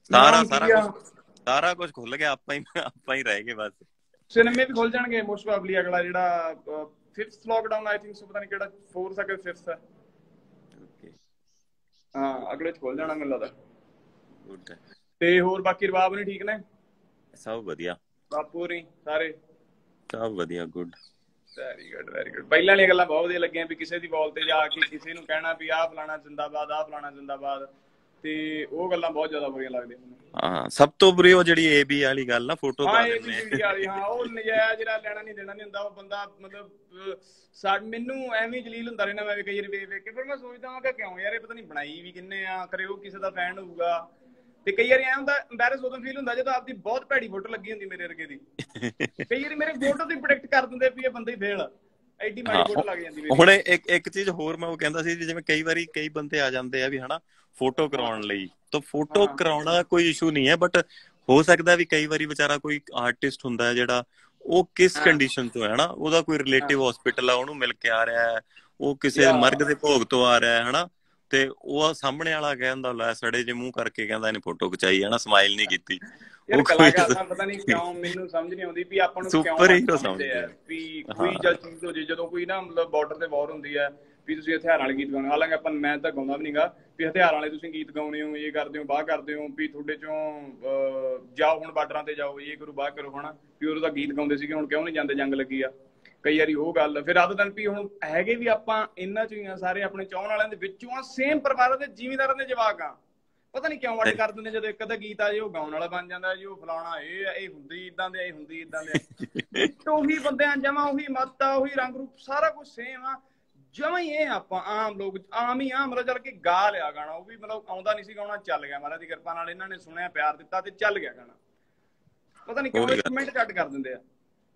ਸਾਰਾ ਕੁਝ ਖੁੱਲ ਗਿਆ। ਆਪਾਂ ਹੀ ਰਹਿ ਗਏ ਬਸ। ਸਿਨੇਮੇ ਵੀ ਖੁੱਲ ਜਾਣਗੇ ਮੋਸਟ ਪ੍ਰੋਬਬਲੀ। ਅਗਲਾ ਜਿਹੜਾ 5th ਲਾਕਡਾਊਨ ਆਈ ਥਿੰਕ ਪਤਾ ਨਹੀਂ ਕਿਹੜਾ 4th ਹੈ 5th ਹੈ। ਹਾਂ ਅਗਲੇ ਚ ਖੁੱਲ ਜਾਣਾ ਮੈਨੂੰ ਲੱਗਦਾ। ਤੇ ਹੋਰ ਬਾਕੀ ਰਬਾਬ ਨੀ ਠੀਕ ਨੇ? ਸਭ ਵਧੀਆ। ਬਾਪੂ ਹੋਰੀ ਸਾਰੇ ਸਭ ਵਧੀਆ। Good very good very good. ਪਹਿਲਾਂ ਵਾਲੀਆਂ ਗੱਲਾਂ ਬਹੁਤ ਵਧੀਆ ਲੱਗੀਆਂ ਵੀ ਕਿਸੇ ਦੀ ਵਾਲ ਤੇ ਜਾ ਕੇ ਕਿਸੇ ਨੂੰ ਕਹਿਣਾ ਵੀ ਆਹ ਫਲਾਣਾ ਜ਼ਿੰਦਾਬਾਦ ਆਹ ਫਲਾਣਾ ਜ਼ਿੰਦਾਬਾਦ। ਤੇ ਉਹ ਗੱਲਾਂ ਬਹੁਤ ਜ਼ਿਆਦਾ ਬੁਰੀਆਂ ਲੱਗਦੀਆਂ ਮੈਨੂੰ। ਹਾਂ ਸਭ ਤੋਂ ਬੁਰੀ ਉਹ ਜਿਹੜੀ ਏਬੀ ਵਾਲੀ ਗੱਲ ਨਾ ਫੋਟੋ ਪਾ ਦਿੰਦੇ ਵਾਲੀ। ਹਾਂ ਉਹ ਨਜਾਇਜ਼ ਜਿਹੜਾ ਲੈਣਾ ਨਹੀਂ ਦੇਣਾ ਨਹੀਂ ਹੁੰਦਾ। ਉਹ ਬੰਦਾ ਮਤਲਬ ਮੈਨੂੰ ਐਵੇਂ ਜਲੀਲ ਹੁੰਦਾ ਰਹਿਣਾ ਮੈਂ ਕਈ ਵਾਰੀ ਵੇਖ ਕੇ। ਫਿਰ ਮੈਂ ਸੋਚਦਾ ਵਾਂ ਕਿ ਕਿਉਂ ਯਾਰ ਇਹ ਪਤਾ ਨੀ ਬਣਾਈ ਵੀ ਕਿੰਨੇ ਆ ਕਰੇ ਉਹ ਕਿਸੇ ਦਾ ਫੈਨ ਹੋਊਗਾ। ਤੇ ਕਈ ਵਾਰੀ ਐਂ ਹੁੰਦਾ ਐਮਬੈਰਸ ਉਦੋਂ ਫੀਲ ਹੁੰਦਾ ਜਦੋਂ ਆਪਦੀ ਬਹੁਤ ਭੈੜੀ ਫੋਟੋ ਲੱਗੀ ਹੁੰਦੀ ਮੇਰੇ ਵਰਗੇ ਦੀ। ਕਈ ਵਾਰੀ ਮੇਰੇ ਫੋਟੋ ਦੀ ਪ੍ਰੈਡਿਕਟ ਕਰ ਦਿੰਦੇ ਵੀ ਇਹ ਬੰਦਾ ਹੀ ਫੇਲ ਆ। ਐਡੀ ਮਾੜੀ ਫੋਟੋ ਲੱਗ ਜਾਂਦੀ। ਹੁਣ ਇੱਕ ਚੀਜ਼ ਹੋਰ ਮੈਂ ਉਹ ਕਹਿੰਦਾ ਸੀ ਜਿਵੇਂ ਕਈ ਵਾਰੀ ਕਈ ਬੰਦੇ ਆ ਜਾਂਦੇ ਆ ਵੀ ਹਨਾ ਫੋਟੋ ਕਰਾਉਣ ਲਈ। ਤਾਂ ਫੋਟੋ ਕਰਾਉਣਾ ਕੋਈ ਇਸ਼ੂ ਨਹੀਂ ਹੈ। ਬਟ ਹੋ ਸਕਦਾ ਵੀ ਕਈ ਵਾਰੀ ਵਿਚਾਰਾ ਕੋਈ ਆਰਟਿਸਟ ਹੁੰਦਾ ਜਿਹੜਾ ਉਹ ਕਿਸ ਕੰਡੀਸ਼ਨ ਤੋਂ ਹੈ ਹਨਾ। ਉਹਦਾ ਕੋਈ ਰਿਲੇਟਿਵ ਹਸਪੀਟਲ ਆ ਉਹਨੂੰ ਮਿਲ ਕੇ ਆ ਰਿਹਾ ਹੈ। ਉਹ ਕਿਸੇ ਮਰਗ ਦੇ ਭੋਗ ਤੋਂ ਆ ਰਿਹਾ ਹੈ ਹਨਾ। ਤੇ ਉਹ ਸਾਹਮਣੇ ਵਾਲਾ ਕਹਿੰਦਾ ਲੈ ਸੜੇ ਜੇ ਮੂੰਹ ਕਰਕੇ ਕਹਿੰਦਾ ਇਹਨੇ ਫੋਟੋ ਖਿਚਾਈ ਹੈ ਨਾ ਸਮਾਈਲ ਨੀ ਕੀਤੀ। ਉਹ ਕਲਾਕਾਰ ਦਾ ਪਤਾ ਨੀ ਕਿਉਂ ਮੈਨੂੰ ਸਮਝ ਨੀ ਆਉਂਦੀ ਵੀ ਆਪਾਂ ਨੂੰ ਕਿਉਂ ਸਮਝਦੇ ਆ ਵੀ ਕੋਈ ਚੀਜ਼ ਹੋ ਜੇ ਜਦੋਂ ਕੋਈ ਨਾ ਮਤਲਬ ਬਾਰਡਰ ਤੇ ਵਾਰ ਹੁੰਦੀ ਹੈ ਵੀ ਤੁਸੀਂ ਹਥਿਆਰਾਂ ਵਾਲੇ ਗੀਤ ਗਾਉਣੇ, ਹਾਲਾਂਕਿ ਮੈਂ ਤਾਂ ਗਾਉਂਦਾ ਵੀ ਨਹੀਂਗਾ ਵੀ ਹਥਿਆਰਾਂ ਵਾਲੇ ਤੁਸੀਂ ਗੀਤ ਗਾਉਣੇ ਹੋ, ਇਹ ਕਰਦੇ ਹੋ, ਬਾਹ ਕਰਦੇ ਹੋ, ਵੀ ਤੁਹਾਡੇ ਚੋਂ ਜਾਓ ਹੁਣ ਬਾਰਡਰਾਂ ਤੇ ਜਾਓ, ਇਹ ਕਰੋ ਬਾਹ ਕਰੋ, ਹਨਾ ਵੀ ਉਦੋਂ ਤਾਂ ਗੀਤ ਗਾਉਂਦੇ ਸੀਗੇ, ਹੁਣ ਕਿਉਂ ਨਹੀਂ ਜਾਂਦੇ, ਜੰਗ ਲੱਗੀ ਆ। ਕਈ ਵਾਰੀ ਉਹ ਗੱਲ ਫਿਰ ਅੱਧ ਦਿਨ ਵੀ ਹੁਣ ਹੈਗੇ ਵੀ ਆਪਾਂ ਇਹਨਾਂ ਚ ਹੀ ਆ, ਸਾਰੇ ਆਪਣੇ ਚਾਹੁਣ ਵਾਲਿਆਂ ਦੇ ਵਿੱਚੋਂ ਆ, ਸੇਮ ਪਰਿਵਾਰਾਂ ਦੇ ਜ਼ਿਮੀਂਦਾਰਾਂ ਦੇ ਜਵਾਕ ਆ, ਪਤਾ ਨਹੀਂ ਕਿਉਂ ਵੱਟ ਕਰ ਦਿੰਦੇ, ਜਦੋਂ ਇੱਕ ਅੱਧਾ ਗੀਤ ਆ ਜੇ ਉਹ ਗਾਉਣ ਵਾਲਾ ਬਣ ਜਾਂਦਾ ਜੀ, ਉਹ ਫਲਾਉਣਾ, ਇਹ ਹੁੰਦੀ ਇਦਾਂ ਦੇ, ਇਹ ਹੁੰਦੀ ਇਦਾਂ ਦੇ, ਉਹੀ ਬੰਦਿਆਂ ਜਮਾ ਉਹੀ ਮੱਤ ਆ, ਉਹੀ ਰੰਗ ਰੂਪ, ਸਾਰਾ ਕੁਝ ਸੇਮ ਆ ਜਮਾ ਹੀ। ਇਹ ਆਪਾਂ ਆਮ ਲੋਕ ਆਮ ਹੀ ਆ, ਮਤਲਬ ਚੱਲ ਕੇ ਗਾ ਲਿਆ ਗਾਣਾ, ਉਹ ਵੀ ਮਤਲਬ ਆਉਂਦਾ ਨਹੀਂ ਸੀ ਗਾਉਣਾ, ਚੱਲ ਗਿਆ ਮਹਾਰਾਜ ਦੀ ਕਿਰਪਾ ਨਾਲ, ਇਹਨਾਂ ਨੇ ਸੁਣਿਆ, ਪਿਆਰ ਦਿੱਤਾ ਤੇ ਚੱਲ ਗਿਆ ਗਾਣਾ, ਪਤਾ ਨਹੀਂ ਕਿਉਂ ਕਮੈਂਟ ਕੱਟ ਕਰ ਦਿੰਦੇ ਆ।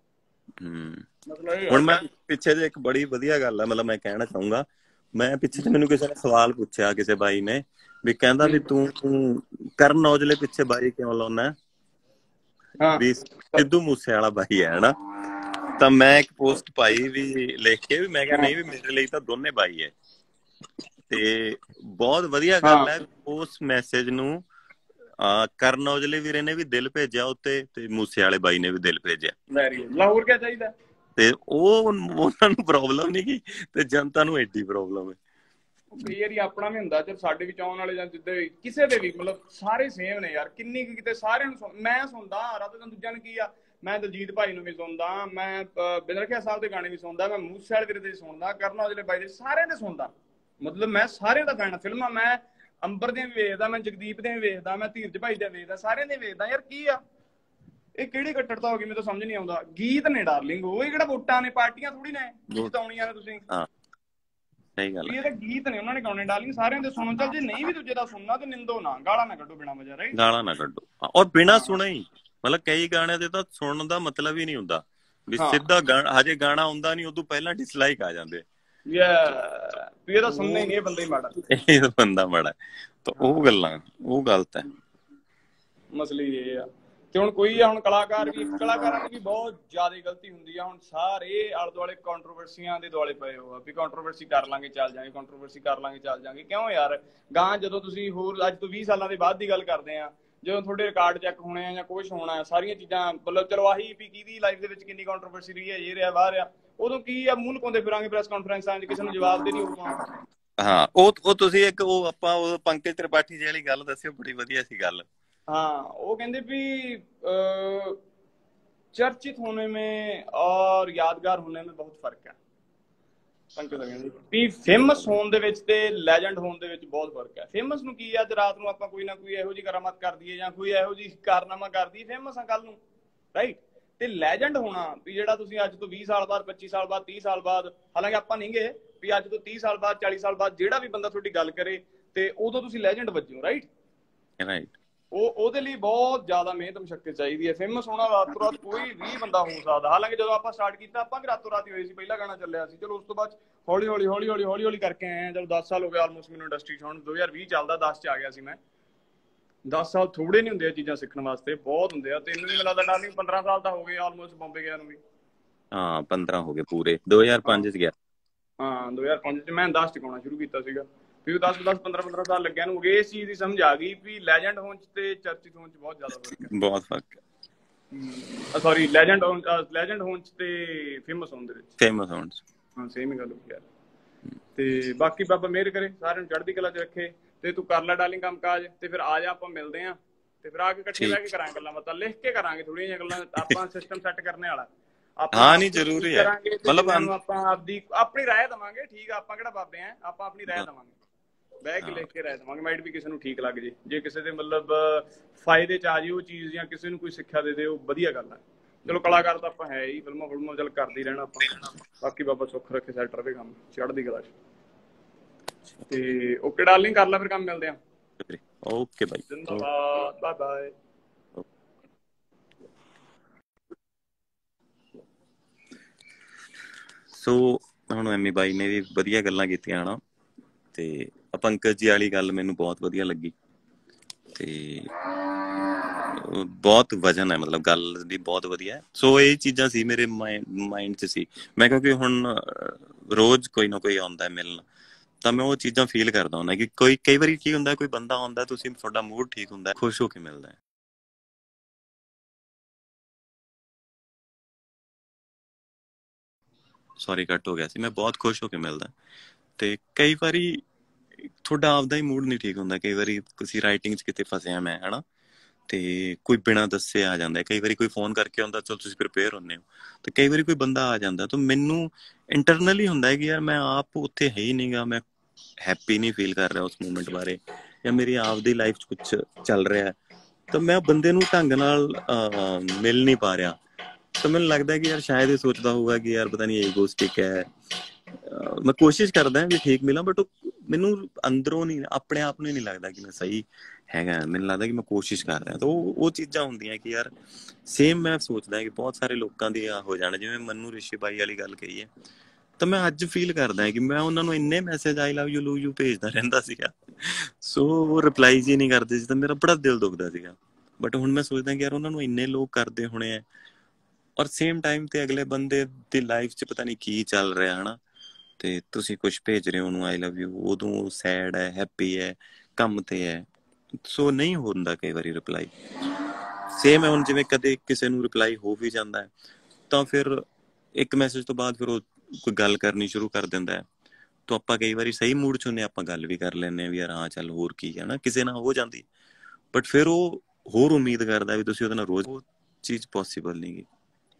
ਹੁਣ ਮੈਂ ਪਿੱਛੇ ਜੇ ਇੱਕ ਬੜੀ ਵਧੀਆ ਗੱਲ ਆ, ਮਤਲਬ ਮੈਂ ਕਹਿਣਾ ਚਾਹੂੰਗਾ, ਮੈਂ ਪਿੱਛੇ ਜੇ ਮੈਨੂੰ ਕਿਸੇ ਨੇ ਸਵਾਲ ਪੁੱਛਿਆ, ਕਿਸੇ ਬਾਈ ਨੇ, ਵੀ ਕਹਿੰਦਾ ਵੀ ਤੂੰ ਕਰਨ ਔਜਲੇ ਪਿੱਛੇ ਬਾਈ ਕਿਉਂ ਲਾਉਣਾ, ਵੀ ਸਿੱਧੂ ਮੂਸੇ ਵਾਲਾ ਬਾਈ ਹੈ ਹਨਾ। ਤਾਂ ਮੈਂ ਇੱਕ ਪੋਸਟ ਪਾਈ ਵੀ ਲਿਖ ਕੇ, ਵੀ ਮੈਂ ਕਿਹਾ ਨਹੀਂ ਵੀ ਮੇਰੇ ਲਈ ਤਾਂ ਦੋਨੇ ਬਾਈ ਹੈ, ਤੇ ਬਹੁਤ ਵਧੀਆ ਗੱਲ ਹੈ। ਉਸ ਮੈਸੇਜ ਨੂੰ ਕਰਨ ਔਜਲੇ ਵੀਰੇ ਨੇ ਵੀ ਦਿਲ ਭੇਜਿਆ ਉੱਤੇ, ਤੇ ਮੂਸੇ ਵਾਲੇ ਬਾਈ ਨੇ ਵੀ ਦਿਲ ਭੇਜਿਆ। ਲਾਹੌਰ ਕਿਆ ਚਾਹੀਦਾ, ਤੇ ਉਹ ਉਹਨਾਂ ਨੂੰ ਪ੍ਰੋਬਲਮ ਨਹੀਂ ਗੀ, ਤੇ ਜਨਤਾ ਨੂੰ ਐਡੀ ਪ੍ਰੋਬਲਮ ਹੈ। ਕਈ ਵਾਰੀ ਆਪਣਾ ਵੀ ਹੁੰਦਾ, ਜਦ ਸਾਡੇ ਵਿੱਚ ਆਉਣ ਵਾਲੇ ਜਾਂ ਜਿੱਦਾਂ ਕਿਸੇ ਦੇ ਵੀ, ਮਤਲਬ ਸਾਰੇ ਸੇਮ ਨੇ ਯਾਰ, ਕਿੰਨੀ ਕਿਤੇ ਸਾਰਿਆਂ ਨੂੰ ਮੈਂ ਸੁਣਦਾ, ਰੱਬ ਦਾ ਦੂਜਿਆਂ ਨੂੰ ਕੀ ਆ, ਮੈਂ ਦਲਜੀਤ ਭਾਈ ਨੂੰ ਵੀ ਸੁਣਦਾ, ਮੈਂ ਬਿੰਦਰਖਿਆ ਸਾਹਿਬ ਦੇ ਗਾਣੇ ਵੀ ਸੁਣਦਾ, ਮੈਂ ਮੂਸੇ ਵਾਲੇ ਵੀਰੇ ਦੇ ਸੁਣਦਾ, ਕਰਨ ਔਜਲੇ ਬਾਈ ਦੇ, ਸਾਰਿਆਂ ਦੇ ਸੁਣਦਾ, ਮਤਲਬ ਮੈਂ ਸਾਰਿਆਂ ਦਾ ਫੈਨ। ਫਿਲਮਾਂ ਮੈਂ ਅੰਬਰ ਦੀਆਂ ਵੀ ਵੇਖਦਾ, ਮੈਂ ਜਗਦੀਪ ਦੀਆਂ ਵੀ ਵੇਖਦਾ, ਮੈਂ ਧੀਰਜ ਭਾਈ ਦੀਆਂ ਵੇਖਦਾ, ਸਾਰਿਆਂ ਦੇ ਵੇਖਦਾ। ਯਾਰ ਕੀ ਆ ਇਹ, ਕਿਹੜੀ ਕੱਟੜਤਾ ਹੋ ਗਈ, ਮੈਨੂੰ ਤਾਂ ਸਮਝ ਨਹੀਂ ਆਉਂਦਾ। ਗੀਤ ਨੇ ਡਾਰਲਿੰਗ, ਉਹ ਕਿਹੜਾ ਵੋਟਾਂ ਨੇ, ਪਾਰਟੀਆਂ ਥੋੜੀ ਨੇ ਗੀਤ ਆਉਣੀਆਂ ਨੇ, ਤੁਸੀਂ ਸਹੀ ਗੱਲ, ਇਹ ਤਾਂ ਗੀਤ ਨੇ, ਉਹਨਾਂ ਨੇ ਗਾਉਣੇ ਡਾਰਲਿੰਗ, ਸਾਰਿਆਂ ਦੇ ਸੁਣੋ। ਚੱਲ ਜੇ ਨਹੀਂ ਵੀ ਦੂਜੇ ਦਾ ਸੁਣਨਾ ਤੇ ਨਿੰਦੋ ਨਾ, ਗਾਲਾਂ ਨਾ ਕੱਢੋ ਬਿਨਾਂ ਵਜ੍ਹਾ, ਰਾਈਟ, ਗਾਲਾਂ ਨਾ ਕੱਢੋ, ਔਰ ਬਿਨਾਂ ਸੁਣੇ ਹੀ, ਮਤਲਬ ਕਈ ਗਾਣਿਆਂ ਦੇ ਤਾਂ ਸੁਣਨ ਦਾ ਮਤਲਬ ਹੀ ਨਹੀਂ ਹੁੰਦਾ, ਵੀ ਸਿੱਧਾ ਹਜੇ ਗਾਣਾ ਹੁੰਦਾ ਨਹੀਂ ਉਦੋਂ ਪਹਿਲਾਂ ਡਿਸਲਾਈਕ ਆ ਜਾਂਦੇ, ਇਹ ਤਾਂ ਸੁਣਨਾ ਹੀ ਨਹੀਂ, ਇਹ ਬੰਦਾ ਹੀ ਮਾੜਾ, ਇਹ ਬੰਦਾ ਮਾੜਾ। ਤਾਂ ਉਹ ਗੱਲਾਂ, ਉਹ ਗਲਤ ਹੈ, ਮਸਲੀ ਇਹ ਆ। ਤੇ ਹੁਣ ਕੋਈ ਆ, ਹੁਣ ਕਲਾਕਾਰਾਂ ਦੀ ਵੀ ਬਹੁਤ ਜ਼ਿਆਦਾ ਗਲਤੀ ਹੁੰਦੀ ਆ। ਹੁਣ ਸਾਰੇ ਆਲੇ ਦੁਆਲੇ ਕੰਟਰੋਵਰਸੀਆਂ ਦੇ ਦੁਆਲੇ ਪਏ ਹੋ ਆ, ਵੀ ਕੰਟਰੋਵਰਸੀ ਕਰ ਲਾਂਗੇ ਚੱਲ ਜਾਾਂਗੇ, ਕੰਟਰੋਵਰਸੀ ਕਰ ਲਾਂਗੇ ਚੱਲ ਜਾਾਂਗੇ। ਕਿਉਂ ਯਾਰ, ਗਾਂ ਜਦੋਂ ਤੁਸੀਂ ਹੋਰ ਅੱਜ ਤੋਂ 20 ਸਾਲਾਂ ਦੇ ਬਾਅਦ ਦੀ ਗੱਲ ਕਰਦੇ ਆ, ਜਦੋਂ ਤੁਹਾਡੇ ਰਿਕਾਰਡ ਚੈੱਕ ਹੋਣੇ ਆ ਜਾਂ ਕੁਛ ਹੋਣਾ, ਸਾਰੀਆਂ ਚੀਜ਼ਾਂ ਮਤਲਬ ਚਲੋ ਆਹੀ ਵੀ ਕਿਹਦੀ ਲਾਈਫ ਦੇ ਵਿੱਚ ਕਿੰਨੀ ਕੰਟਰੋਵਰਸੀ ਰਹੀ ਹੈ, ਇਹ ਰਿਹਾ ਬਾਹਰ ਆ, ਉਦੋਂ ਕੀ ਆ, ਮੂੰਹ ਲੁਕਾਉਂਦੇ ਫਿਰਾਂਗੇ ਪ੍ਰੈਸ ਕਾਨਫਰੰਸਾਂ 'ਚ, ਕਿਸੇ ਨੂੰ ਜਵਾਬ ਦੇ ਨਹੀਂ ਹੋਊਗਾ। ਹਾਂ, ਉਹ ਤੁਸੀਂ ਇੱਕ ਉਹ ਆਪਾਂ ਉਹ ਪੰਕਜ ਤ੍ਰਿਪਾਠੀ ਜੀ ਵਾਲੀ ਗੱਲ ਦੱਸਿਓ, ਬੜੀ ਵਧੀਆ ਸੀ ਗੱਲ। हाँ, वो कहते भी चर्चित होने में और यादगार होने में बहुत फर्क है। ਵੀ ਫੇਮਸ ਹੋਣ ਦੇ ਵਿੱਚ ਤੇ ਲੈਜੈਂਡ ਹੋਣ ਦੇ ਵਿੱਚ ਬਹੁਤ ਫਰਕ ਹੈ। ਫੇਮਸ ਨੂੰ ਕੀ ਆ, ਤੇ ਰਾਤ ਨੂੰ ਆਪਾਂ ਕੋਈ ਨਾ ਕੋਈ ਇਹੋ ਜਿਹੀ ਕਰਾਮਾਤ ਕਰ ਦਈਏ ਜਾਂ ਕੋਈ ਇਹੋ ਜਿਹੀ ਕਾਰਨਾਮਾ ਕਰ ਦਈਏ, ਫੇਮਸ ਆ ਕੱਲ ਨੂੰ, ਰਾਈਟ। ਤੇ ਲੈਜੈਂਡ ਹੋਣਾ ਵੀ ਜਿਹੜਾ ਤੁਸੀਂ ਅੱਜ ਤੋਂ 20 ਸਾਲ ਬਾਅਦ, 25 ਸਾਲ ਬਾਅਦ, 30 ਸਾਲ ਬਾਅਦ, ਹਾਲਾਂਕਿ ਆਪਾਂ ਨਹੀਂ ਗਏ ਵੀ ਅੱਜ ਤੋਂ 30 ਸਾਲ ਬਾਅਦ, 40 ਸਾਲ ਬਾਅਦ ਜਿਹੜਾ ਵੀ ਬੰਦਾ ਤੁਹਾਡੀ ਗੱਲ ਕਰੇ ਤੇ ਉਦੋਂ ਤੁਸੀਂ ਲੈਜੈਂਡ ਵੱਜੋ, ਰਾਈਟ। ਉਹਦੇ ਲਈ ਬਹੁਤ ਜ਼ਿਆਦਾ ਮਿਹਨਤ ਮੁਸ਼ੱਕਤ ਚਾਹੀਦੀ ਹੈ। ਫੇਮਸ ਹੋਣਾ ਰਾਤੋਂ ਰਾਤ ਕੋਈ ਵੀ ਬੰਦਾ ਹੋ ਸਕਦਾ। ਹਾਲਾਂਕਿ ਜਦੋਂ ਆਪਾਂ ਸਟਾਰਟ ਕੀਤਾ ਆਪਾਂ ਵੀ ਰਾਤੋਂ ਰਾਤ ਹੀ ਹੋਏ ਸੀ, ਪਹਿਲਾ ਗਾਣਾ ਚੱਲਿਆ ਸੀ, ਚਲੋ ਉਸ ਤੋਂ ਬਾਅਦ ਹੌਲੀ ਹੌਲੀ ਕਰਕੇ ਆਏ ਆ। ਚਲੋ 10 ਸਾਲ ਹੋ ਗਏ ਆਲਮੋਸਟ ਮੈਨੂੰ ਇੰਡਸਟਰੀ 'ਚ, ਹੁਣ 2020 ਚੱਲਦਾ, 10 'ਚ ਆ ਗਿਆ ਸੀ ਮੈਂ। 10 ਸਾਲ ਥੋੜੇ ਨਹੀਂ ਹੁੰਦੇ ਆ ਚੀਜ਼ਾਂ ਸਿੱਖਣ ਵਾਸਤੇ, ਬਹੁਤ ਹੁੰਦੇ ਆ। ਤੈਨੂੰ ਵੀ ਮਿਲਦਾ ਡਾਰਲਿੰਗ 15 ਸਾਲ ਤਾਂ ਹੋ ਗਏ ਆਲਮੋਸਟ ਬੰਬੇ ਗਿਆ ਨੂੰ ਵੀ। ਹਾਂ 15 ਹੋ ਗਏ ਪੂਰੇ। 2005 'ਚ ਗਿਆ। ਹਾਂ 2005 'ਚ ਮੈਂ 10 'ਚ ਗਾਉਣਾ ਸ਼ੁਰੂ ਕੀਤਾ ਸੀਗਾ। ਫਿਰ 10-15 ਸਾਲ ਲੱਗਿਆ ਨੂੰ ਇਸ ਚੀਜ਼ ਦੀ ਸਮਝ ਆ ਗਈ ਵੀ ਲੈਜੈਂਡ ਹੋਣ 'ਚ ਤੇ ਚਰਚਿਤ ਹੋਣ 'ਚ ਬਹੁਤ ਜ਼ਿਆਦਾ ਫਰਕ ਹੈ। ਬਹੁਤ ਫਰਕ ਹੈ। ਸੌਰੀ, ਲੈਜੈਂਡ ਹੋਣ 'ਚ ਤੇ ਫੇਮਸ ਹੋਣ ਦੇ ਵਿੱਚ। ਫੇਮਸ ਹੋਣ 'ਚ ਹਾਂ ਸੇਮ ਹੀ ਗੱਲ ਹੋ ਯਾਰ। ਤੇ ਬਾਕੀ ਬਾਬਾ ਮਿਹਰ ਕਰੇ, ਸਾਰਿਆਂ ਨੂੰ ਚੜ੍ਹਦੀ ਕਲਾ 'ਚ ਰੱਖੇ। ਤੇ ਤੂੰ ਕਰ ਲੈ ਡਾਰਲਿੰਗ ਕੰਮ ਕਾਜ, ਤੇ ਫਿਰ ਆ ਜਾ, ਆਪਾਂ ਮਿਲਦੇ ਆਂ ਤੇ ਫਿਰ ਆ ਕੇ ਇਕੱਠੇ ਬਹਿ ਕੇ ਕਰਾਂਗੇ ਗੱਲਾਂ ਬਾਤਾਂ, ਲਿਖ ਕੇ ਕਰਾਂਗੇ ਥੋੜ੍ਹੀਆਂ ਜਿਹੀਆਂ ਗੱਲਾਂ। ਆਪਾਂ ਸਿਸਟਮ ਸੈੱਟ ਕਰਨੇ ਵਾਲਾ। ਹਾਂ ਨਹੀਂ ਜ਼ਰੂਰੀ ਹੈ, ਮਤਲਬ ਆਪਾਂ ਆਪਣੀ ਰਾਏ ਦੇਵਾਂਗੇ, ਠੀਕ ਆ। ਆਪਾਂ ਕਿਹੜਾ ਬਾਬੇ ਆ, ਆਪਾਂ ਆਪਣੀ ਰਾਏ ਦੇਵਾਂਗੇ, ਬਹਿ ਕੇ ਲਿਖ ਕੇ ਰਾਏ ਦੇਵਾਂਗੇ। ਮਾਈਟ ਵੀ ਕਿਸੇ ਨੂੰ ਠੀਕ ਲੱਗ ਜੇ ਕਿਸੇ ਦੇ ਮਤਲਬ ਫਾਇਦੇ 'ਚ ਆ ਜੇ ਉਹ ਚੀਜ਼, ਜਾਂ ਕਿਸੇ ਨੂੰ ਕੋਈ ਸਿੱਖਿਆ ਦੇ ਦੇ, ਉਹ ਵਧੀਆ ਗੱਲ ਆ। ਚਲੋ ਕਲਾਕਾਰ ਤਾਂ ਆਪਾਂ ਹੈ ਹੀ, ਫਿਲਮਾਂ ਚੱਲ ਕਰਦੇ ਹੀ ਰਹਿਣਾ ਆਪਾਂ। ਬਾਕੀ ਬਾਬਾ ਸੁੱਖ ਰੱਖੇ, ਸੈਟ ਰਵੇ ਕੰਮ, ਚੜ੍ਹਦੀ ਕਲਾ 'ਚ। ਤੇ ਓਕੇ ਡਾਰਲਿੰਗ, ਕਰ ਲੈ ਫਿਰ ਕੰਮ, ਮਿਲਦੇ ਆ। ਓਕੇ ਬਾਈ, ਜਿੰਦਾਬਾਦ, ਬਾਏ ਬਾਏ। ਸੋ ਹੁਣ ਐਮੀ ਬਾਈ ਨੇ ਵੀ ਵਧੀਆ ਗੱਲਾਂ ਕੀਤੀਆਂ ਹਨਾ, ਤੇ ਪੰਕਜ ਜੀ ਵਾਲੀ ਗੱਲ ਮੈਨੂੰ ਬਹੁਤ ਵਧੀਆ ਲੱਗੀ, ਤੇ ਬਹੁਤ ਵਜਨ ਹੈ, ਮਤਲਬ ਗੱਲ ਦੀ ਬਹੁਤ ਵਧੀਆ। ਸੋ ਇਹ ਚੀਜ਼ਾਂ ਸੀ ਮੇਰੇ ਮਾਇੰਡ 'ਚ ਸੀ। ਮੈਂ ਕਿਉਂਕਿ ਹੁਣ ਰੋਜ਼ ਕੋਈ ਨਾ ਕੋਈ ਆਉਂਦਾ ਮਿਲਣ, ਤਾਂ ਮੈਂ ਉਹ ਚੀਜ਼ਾਂ ਫੀਲ ਕਰਦਾ ਹੁੰਦਾ ਕਿ ਕਈ ਵਾਰੀ ਕੀ ਹੁੰਦਾ, ਕੋਈ ਬੰਦਾ ਆਉਂਦਾ, ਤੁਸੀਂ ਤੁਹਾਡਾ ਮੂਡ ਠੀਕ ਹੁੰਦਾ, ਖੁਸ਼ ਹੋ ਕੇ ਮਿਲਦਾ। ਸੌਰੀ ਕੱਟ ਹੋ ਗਿਆ ਸੀ। ਮੈਂ ਬਹੁਤ ਖੁਸ਼ ਹੋ ਕੇ ਮਿਲਦਾ, ਤੇ ਕਈ ਵਾਰੀ ਤੁਹਾਡਾ ਆਪਦਾ ਹੀ ਮੂਡ ਨਹੀਂ ਠੀਕ ਹੁੰਦਾ, ਕਈ ਵਾਰੀ ਤੁਸੀਂ ਰਾਈਟਿੰਗ 'ਚ ਕਿਤੇ ਫਸਿਆ ਮੈਂ ਹਨਾ, ਤੇ ਕੋਈ ਬਿਨਾਂ ਦੱਸੇ ਆ ਜਾਂਦਾ, ਕਈ ਵਾਰੀ ਕੋਈ ਫੋਨ ਕਰਕੇ ਆਉਂਦਾ, ਚਲ ਤੁਸੀਂ ਪ੍ਰਿਪੇਅਰ ਹੁੰਦੇ ਹੋ, ਤੇ ਕਈ ਵਾਰੀ ਕੋਈ ਬੰਦਾ ਆ ਜਾਂਦਾ, ਤਾਂ ਮੈਨੂੰ ਇੰਟਰਨਲੀ ਹੁੰਦਾ ਹੈ ਕਿ ਯਾਰ ਮੈਂ ਆਪ ਉੱਥੇ ਹੈ ਹੀ ਨਹੀਂਗਾ, ਮੈਂ ਹੈਪੀ ਨਹੀਂ ਫੀਲ ਕਰ ਰਿਹਾ ਉਸ ਮੂਮੈਂਟ ਬਾਰੇ, ਜਾਂ ਮੇਰੀ ਆਪਦੀ ਲਾਈਫ 'ਚ ਕੁਛ ਚੱਲ ਰਿਹਾ, ਤਾਂ ਮੈਂ ਬੰਦੇ ਨੂੰ ਢੰਗ ਨਾਲ ਮਿਲ ਨਹੀਂ ਪਾ ਰਿਹਾ। ਤਾਂ ਮੈਨੂੰ ਲੱਗਦਾ ਕਿ ਯਾਰ ਸ਼ਾਇਦ ਇਹ ਸੋਚਦਾ ਹੋਊਗਾ ਕਿ ਯਾਰ ਪਤਾ ਨਹੀਂ ਈਗੋਸਟਿਕ ਹੈ। ਮੈਂ ਕੋਸ਼ਿਸ਼ ਕਰਦਾ ਵੀ ਠੀਕ ਮਿਲਾਂ, ਬਟ ਮੈਨੂੰ ਅੰਦਰੋਂ ਨਹੀਂ, ਆਪਣੇ ਆਪ ਨੂੰ ਨਹੀਂ ਲੱਗਦਾ ਕਿ ਮੈਂ ਸਹੀ ਹੈਗਾ। ਮੈਨੂੰ ਲੱਗਦਾ ਕਿ ਮੈਂ ਕੋਸ਼ਿਸ਼ ਕਰ ਰਿਹਾ। ਤਾਂ ਉਹ ਚੀਜ਼ਾਂ ਹੁੰਦੀਆਂ ਕਿ ਯਾਰ ਸੇਮ ਮੈਂ ਸੋਚਦਾ ਕਿ ਬਹੁਤ ਸਾਰੇ ਲੋਕਾਂ ਦੀ ਆ ਹੋ ਜਾਣਾ, ਜਿਵੇਂ ਮੰਨੂ ਰਿਸ਼ੀ ਬਾਈ ਵਾਲੀ ਗੱਲ ਕਹੀ ਹੈ, ਤਾਂ ਮੈਂ ਅੱਜ ਫੀਲ ਕਰਦਾ ਕਿ ਮੈਂ ਉਹਨਾਂ ਨੂੰ ਇੰਨੇ ਮੈਸੇਜ ਆਈ ਲਵ ਯੂ ਭੇਜਦਾ ਰਹਿੰਦਾ ਸੀਗਾ, ਸੋ ਉਹ ਰਿਪਲਾਈਜ਼ ਹੀ ਨਹੀਂ ਕਰਦੇ ਸੀ, ਤਾਂ ਮੇਰਾ ਬੜਾ ਦਿਲ ਦੁਖਦਾ ਸੀਗਾ। ਬਟ ਹੁਣ ਮੈਂ ਸੋਚਦਾ ਕਿ ਯਾਰ ਉਹਨਾਂ ਨੂੰ ਇੰਨੇ ਲੋਕ ਕਰਦੇ ਹੋਣੇ ਆ, ਔਰ ਸੇਮ ਟਾਈਮ ਤੇ ਅਗਲੇ ਬੰਦੇ ਦੀ ਲਾਈਫ 'ਚ ਪਤਾ ਨਹੀਂ ਕੀ ਚੱਲ ਰਿਹਾ ਹਨਾ, ਤੇ ਤੁਸੀਂ ਕੁਝ ਭੇਜ ਰਹੇ ਹੋ ਉਹਨੂੰ ਆਈ ਲਵ ਯੂ, ਉਦੋਂ ਸੈਡ ਹੈ, ਹੈਪੀ ਹੈ, ਕੰਮ ਤੇ ਹੈ, ਸੋ ਨਹੀਂ ਹੁੰਦਾ ਕਈ ਵਾਰੀ ਰਿਪਲਾਈ। ਸੇਮ ਹੈ ਹੁਣ, ਜਿਵੇਂ ਕਦੇ ਕਿਸੇ ਨੂੰ ਰਿਪਲਾਈ ਹੋ ਵੀ ਜਾਂਦਾ ਹੈ, ਤਾਂ ਫਿਰ ਇੱਕ ਮੈਸੇਜ ਤੋਂ ਬਾਅਦ ਫਿਰ ਉਹ ਕੋਈ ਗੱਲ ਕਰਨੀ ਸ਼ੁਰੂ ਕਰ ਦਿੰਦਾ ਹੈ, ਤਾਂ ਆਪਾਂ ਕਈ ਵਾਰੀ ਸਹੀ ਮੂਡ 'ਚ ਹੁੰਦੇ, ਆਪਾਂ ਗੱਲ ਵੀ ਕਰ ਲੈਂਦੇ ਹਾਂ ਵੀ ਯਾਰ ਹਾਂ ਚੱਲ ਹੋਰ ਕੀ ਹੈ ਨਾ, ਕਿਸੇ ਨਾਲ ਹੋ ਜਾਂਦੀ, ਬਟ ਫਿਰ ਉਹ ਹੋਰ ਉਮੀਦ ਕਰਦਾ ਵੀ ਤੁਸੀਂ ਉਹਦੇ ਨਾਲ ਰੋਜ਼, ਉਹ ਚੀਜ਼ ਪੋਸੀਬਲ ਨਹੀਂ ਗੀ।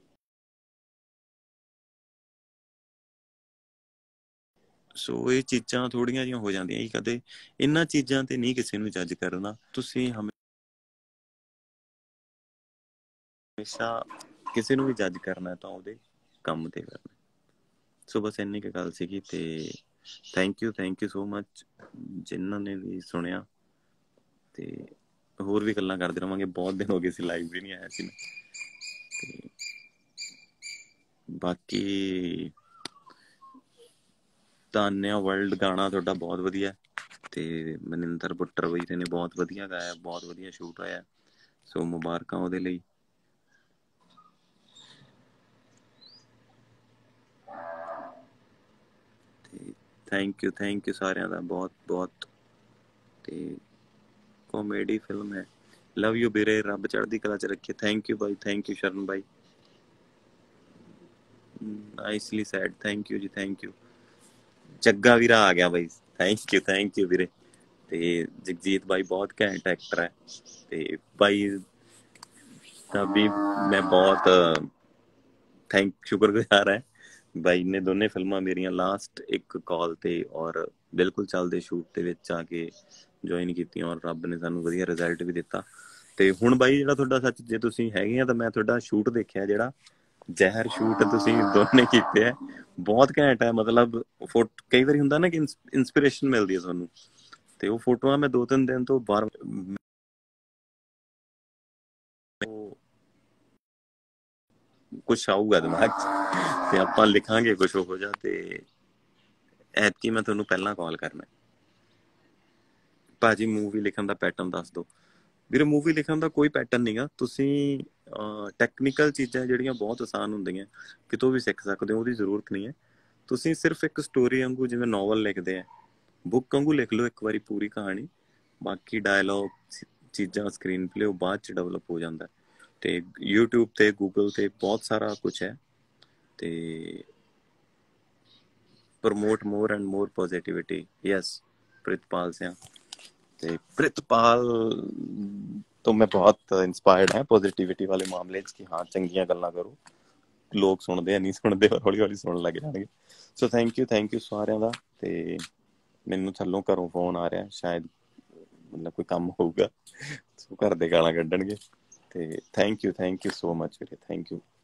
ਸੋ ਇਹ ਚੀਜ਼ਾਂ ਥੋੜੀਆਂ ਜਿਹੀਆਂ ਹੋ ਜਾਂਦੀਆਂ ਜੀ ਕਦੇ, ਇਹਨਾਂ ਚੀਜ਼ਾਂ ਤੇ ਨਹੀਂ ਕਿਸੇ ਨੂੰ ਜੱਜ ਕਰਨਾ, ਤੁਸੀਂ ਹਮੇਸ਼ਾ ਕਿਸੇ ਨੂੰ ਵੀ ਜੱਜ ਕਰਨਾ ਤਾਂ ਉਹਦੇ ਕੰਮ ਤੇ ਕਰਨਾ। ਸੋ ਬਸ ਇੰਨੀ ਕੁ ਗੱਲ ਸੀਗੀ, ਤੇ ਥੈਂਕ ਯੂ ਸੋ ਮਚ ਜਿਨ੍ਹਾਂ ਨੇ ਵੀ ਸੁਣਿਆ, ਤੇ ਹੋਰ ਵੀ ਗੱਲਾਂ ਕਰਦੇ ਰਹਾਂਗੇ, ਬਹੁਤ ਦਿਨ ਹੋ ਗਏ ਸੀ ਲਾਈਵ ਵੀ ਨਹੀਂ ਆਇਆ ਸੀ, ਤੇ ਬਾਕੀ ਤਾਨਿਆ ਵਰਲਡ ਗਾਣਾ ਤੁਹਾਡਾ ਬਹੁਤ ਵਧੀਆ, ਤੇ ਮਨਿੰਦਰ ਬੁੱਟਰ ਵੀਰੇ ਨੇ ਬਹੁਤ ਵਧੀਆ ਗਾਇਆ, ਬਹੁਤ ਵਧੀਆ ਸ਼ੂਟ ਹੋਇਆ, ਸੋ ਮੁਬਾਰਕਾਂ ਉਹਦੇ ਲਈ। ਤੇ ਥੈਂਕ ਯੂ ਸਾਰਿਆਂ ਦਾ ਬਹੁਤ ਬਹੁਤ। ਤੇ ਕਾਮੇਡੀ ਫਿਲਮ ਹੈ, ਲਵ ਯੂ ਵੀਰੇ, ਰੱਬ ਚੜ੍ਹਦੀ ਕਲਾ ਚ ਰੱਖੇ। ਥੈਂਕ ਯੂ ਬਾਈ, ਥੈਂਕ ਯੂ ਸ਼ਰਨ ਬਾਈ, nicely said, thank you ji, thank you. Jagga ਵੀਰਾ ਆ ਗਿਆ ਬਾਈ, ਥੈਂਕ ਯੂ ਵੀਰੇ। ਤੇ ਜਗਜੀਤ ਬਾਈ ਬਹੁਤ ਘੈਂਟ ਐਕਟਰ ਹੈ, ਤੇ ਬਾਈ ਦਾ ਵੀ ਮੈਂ ਬਹੁਤ ਸ਼ੁਕਰਗੁਜ਼ਾਰ ਹੈ। ਬਾਈ ਨੇ ਦੋਨੇ ਫਿਲਮਾਂ ਮੇਰੀਆਂ ਲਾਸਟ ਇੱਕ ਕਾਲ ਤੇ ਔਰ ਬਿਲਕੁਲ ਚੱਲਦੇ ਸ਼ੂਟ ਦੇ ਵਿੱਚ ਆ ਕੇ ਜੁਆਇਨ ਕੀਤੀਆਂ, ਔਰ ਰੱਬ ਨੇ ਸਾਨੂੰ ਵਧੀਆ ਰਿਜ਼ਲਟ ਵੀ ਦਿੱਤਾ। ਤੇ ਹੁਣ ਬਾਈ ਜਿਹੜਾ ਤੁਹਾਡਾ, ਸੱਚ ਜੇ ਤੁਸੀਂ ਹੈਗੇ ਆ ਤਾਂ ਮੈਂ ਤੁਹਾਡਾ ਸ਼ੂਟ ਦੇਖਿਆ, ਜਿਹੜਾ ਜ਼ਹਿਰ ਸ਼ੂਟ ਤੁਸੀਂ ਦੋਨੇ ਕੀਤੇ ਹੈ, ਬਹੁਤ ਘੈਂਟ ਹੈ। ਮਤਲਬ ਕਈ ਵਾਰੀ ਹੁੰਦਾ ਨਾ ਕਿ ਇੰਸਪੀਰੇਸ਼ਨ ਮਿਲਦੀ ਹੈ ਤੁਹਾਨੂੰ, ਤੇ ਉਹ ਫੋਟੋਆਂ ਮੈਂ 2-3 ਦਿਨ ਤੋਂ ਬਾਹਰ ਕੁਛ ਆਊਗਾ ਦਿਮਾਗ 'ਚ, ਤੇ ਆਪਾਂ ਲਿਖਾਂਗੇ ਕੁਛ ਹੋ ਜਾ, ਤੇ ਐਤਕੀ ਮੈਂ ਤੁਹਾਨੂੰ ਪਹਿਲਾਂ ਕਾਲ ਕਰਨਾ, ਭਾਜੀ ਮੂਵੀ ਲਿਖਣ ਦਾ ਪੈਟਰਨ ਦੱਸ ਦਿਓ। ਵੀਰੇ ਮੂਵੀ ਲਿਖਣ ਦਾ ਕੋਈ ਪੈਟਰਨ ਨਹੀਂਗਾ, ਤੁਸੀਂ ਟੈਕਨੀਕਲ ਚੀਜ਼ਾਂ ਜਿਹੜੀਆਂ ਬਹੁਤ ਆਸਾਨ ਹੁੰਦੀਆਂ, ਕਿਤੋਂ ਵੀ ਸਿੱਖ ਸਕਦੇ ਹੋ, ਉਹਦੀ ਜ਼ਰੂਰਤ ਨਹੀਂ ਹੈ। ਤੁਸੀਂ ਸਿਰਫ ਇੱਕ ਸਟੋਰੀ ਵਾਂਗੂ, ਜਿਵੇਂ ਨੋਵਲ ਲਿਖਦੇ ਆ, ਬੁੱਕ ਵਾਂਗੂ ਲਿਖ ਲਓ ਇੱਕ ਵਾਰੀ ਪੂਰੀ ਕਹਾਣੀ, ਬਾਕੀ ਡਾਇਲੋਗ ਚੀਜ਼ਾਂ ਸਕਰੀਨ ਪਲੇ ਉਹ ਬਾਅਦ 'ਚ ਡਿਵੈਲਪ ਹੋ ਜਾਂਦਾ। ਤੇ YouTube ਤੇ ਗੂਗਲ ਤੇ ਬਹੁਤ ਸਾਰਾ ਕੁਛ ਹੈ, ਤੇ promote more and more positivity. Yes, Pritpal Singh, ਤੇ ਪ੍ਰਿਤਪਾਲ ਤੋਂ ਮੈਂ ਬਹੁਤ ਇੰਸਪਾਇਰਡ ਹਾਂ ਪੋਜ਼ਿਟਿਵਿਟੀ ਵਾਲੇ ਮਾਮਲੇ 'ਚ, ਕਿ ਹਾਂ ਚੰਗੀਆਂ ਗੱਲਾਂ ਕਰੋ, ਲੋਕ ਸੁਣਦੇ ਆ, ਨਹੀਂ ਸੁਣਦੇ, ਹੌਲੀ ਹੌਲੀ ਸੁਣਨ ਲੱਗ ਜਾਣਗੇ। ਸੋ ਥੈਂਕ ਯੂ ਸਾਰਿਆਂ ਦਾ। ਤੇ ਮੈਨੂੰ ਥੱਲੋਂ ਘਰੋਂ ਫੋਨ ਆ ਰਿਹਾ, ਸ਼ਾਇਦ ਮਤਲਬ ਕੋਈ ਕੰਮ ਹੋਊਗਾ, ਸੋ ਘਰ ਦੇ ਗਾਲਾਂ ਕੱਢਣਗੇ। ਤੇ ਥੈਂਕ ਯੂ ਸੋ ਮਚ ਵੀਰੇ, ਥੈਂਕ ਯੂ।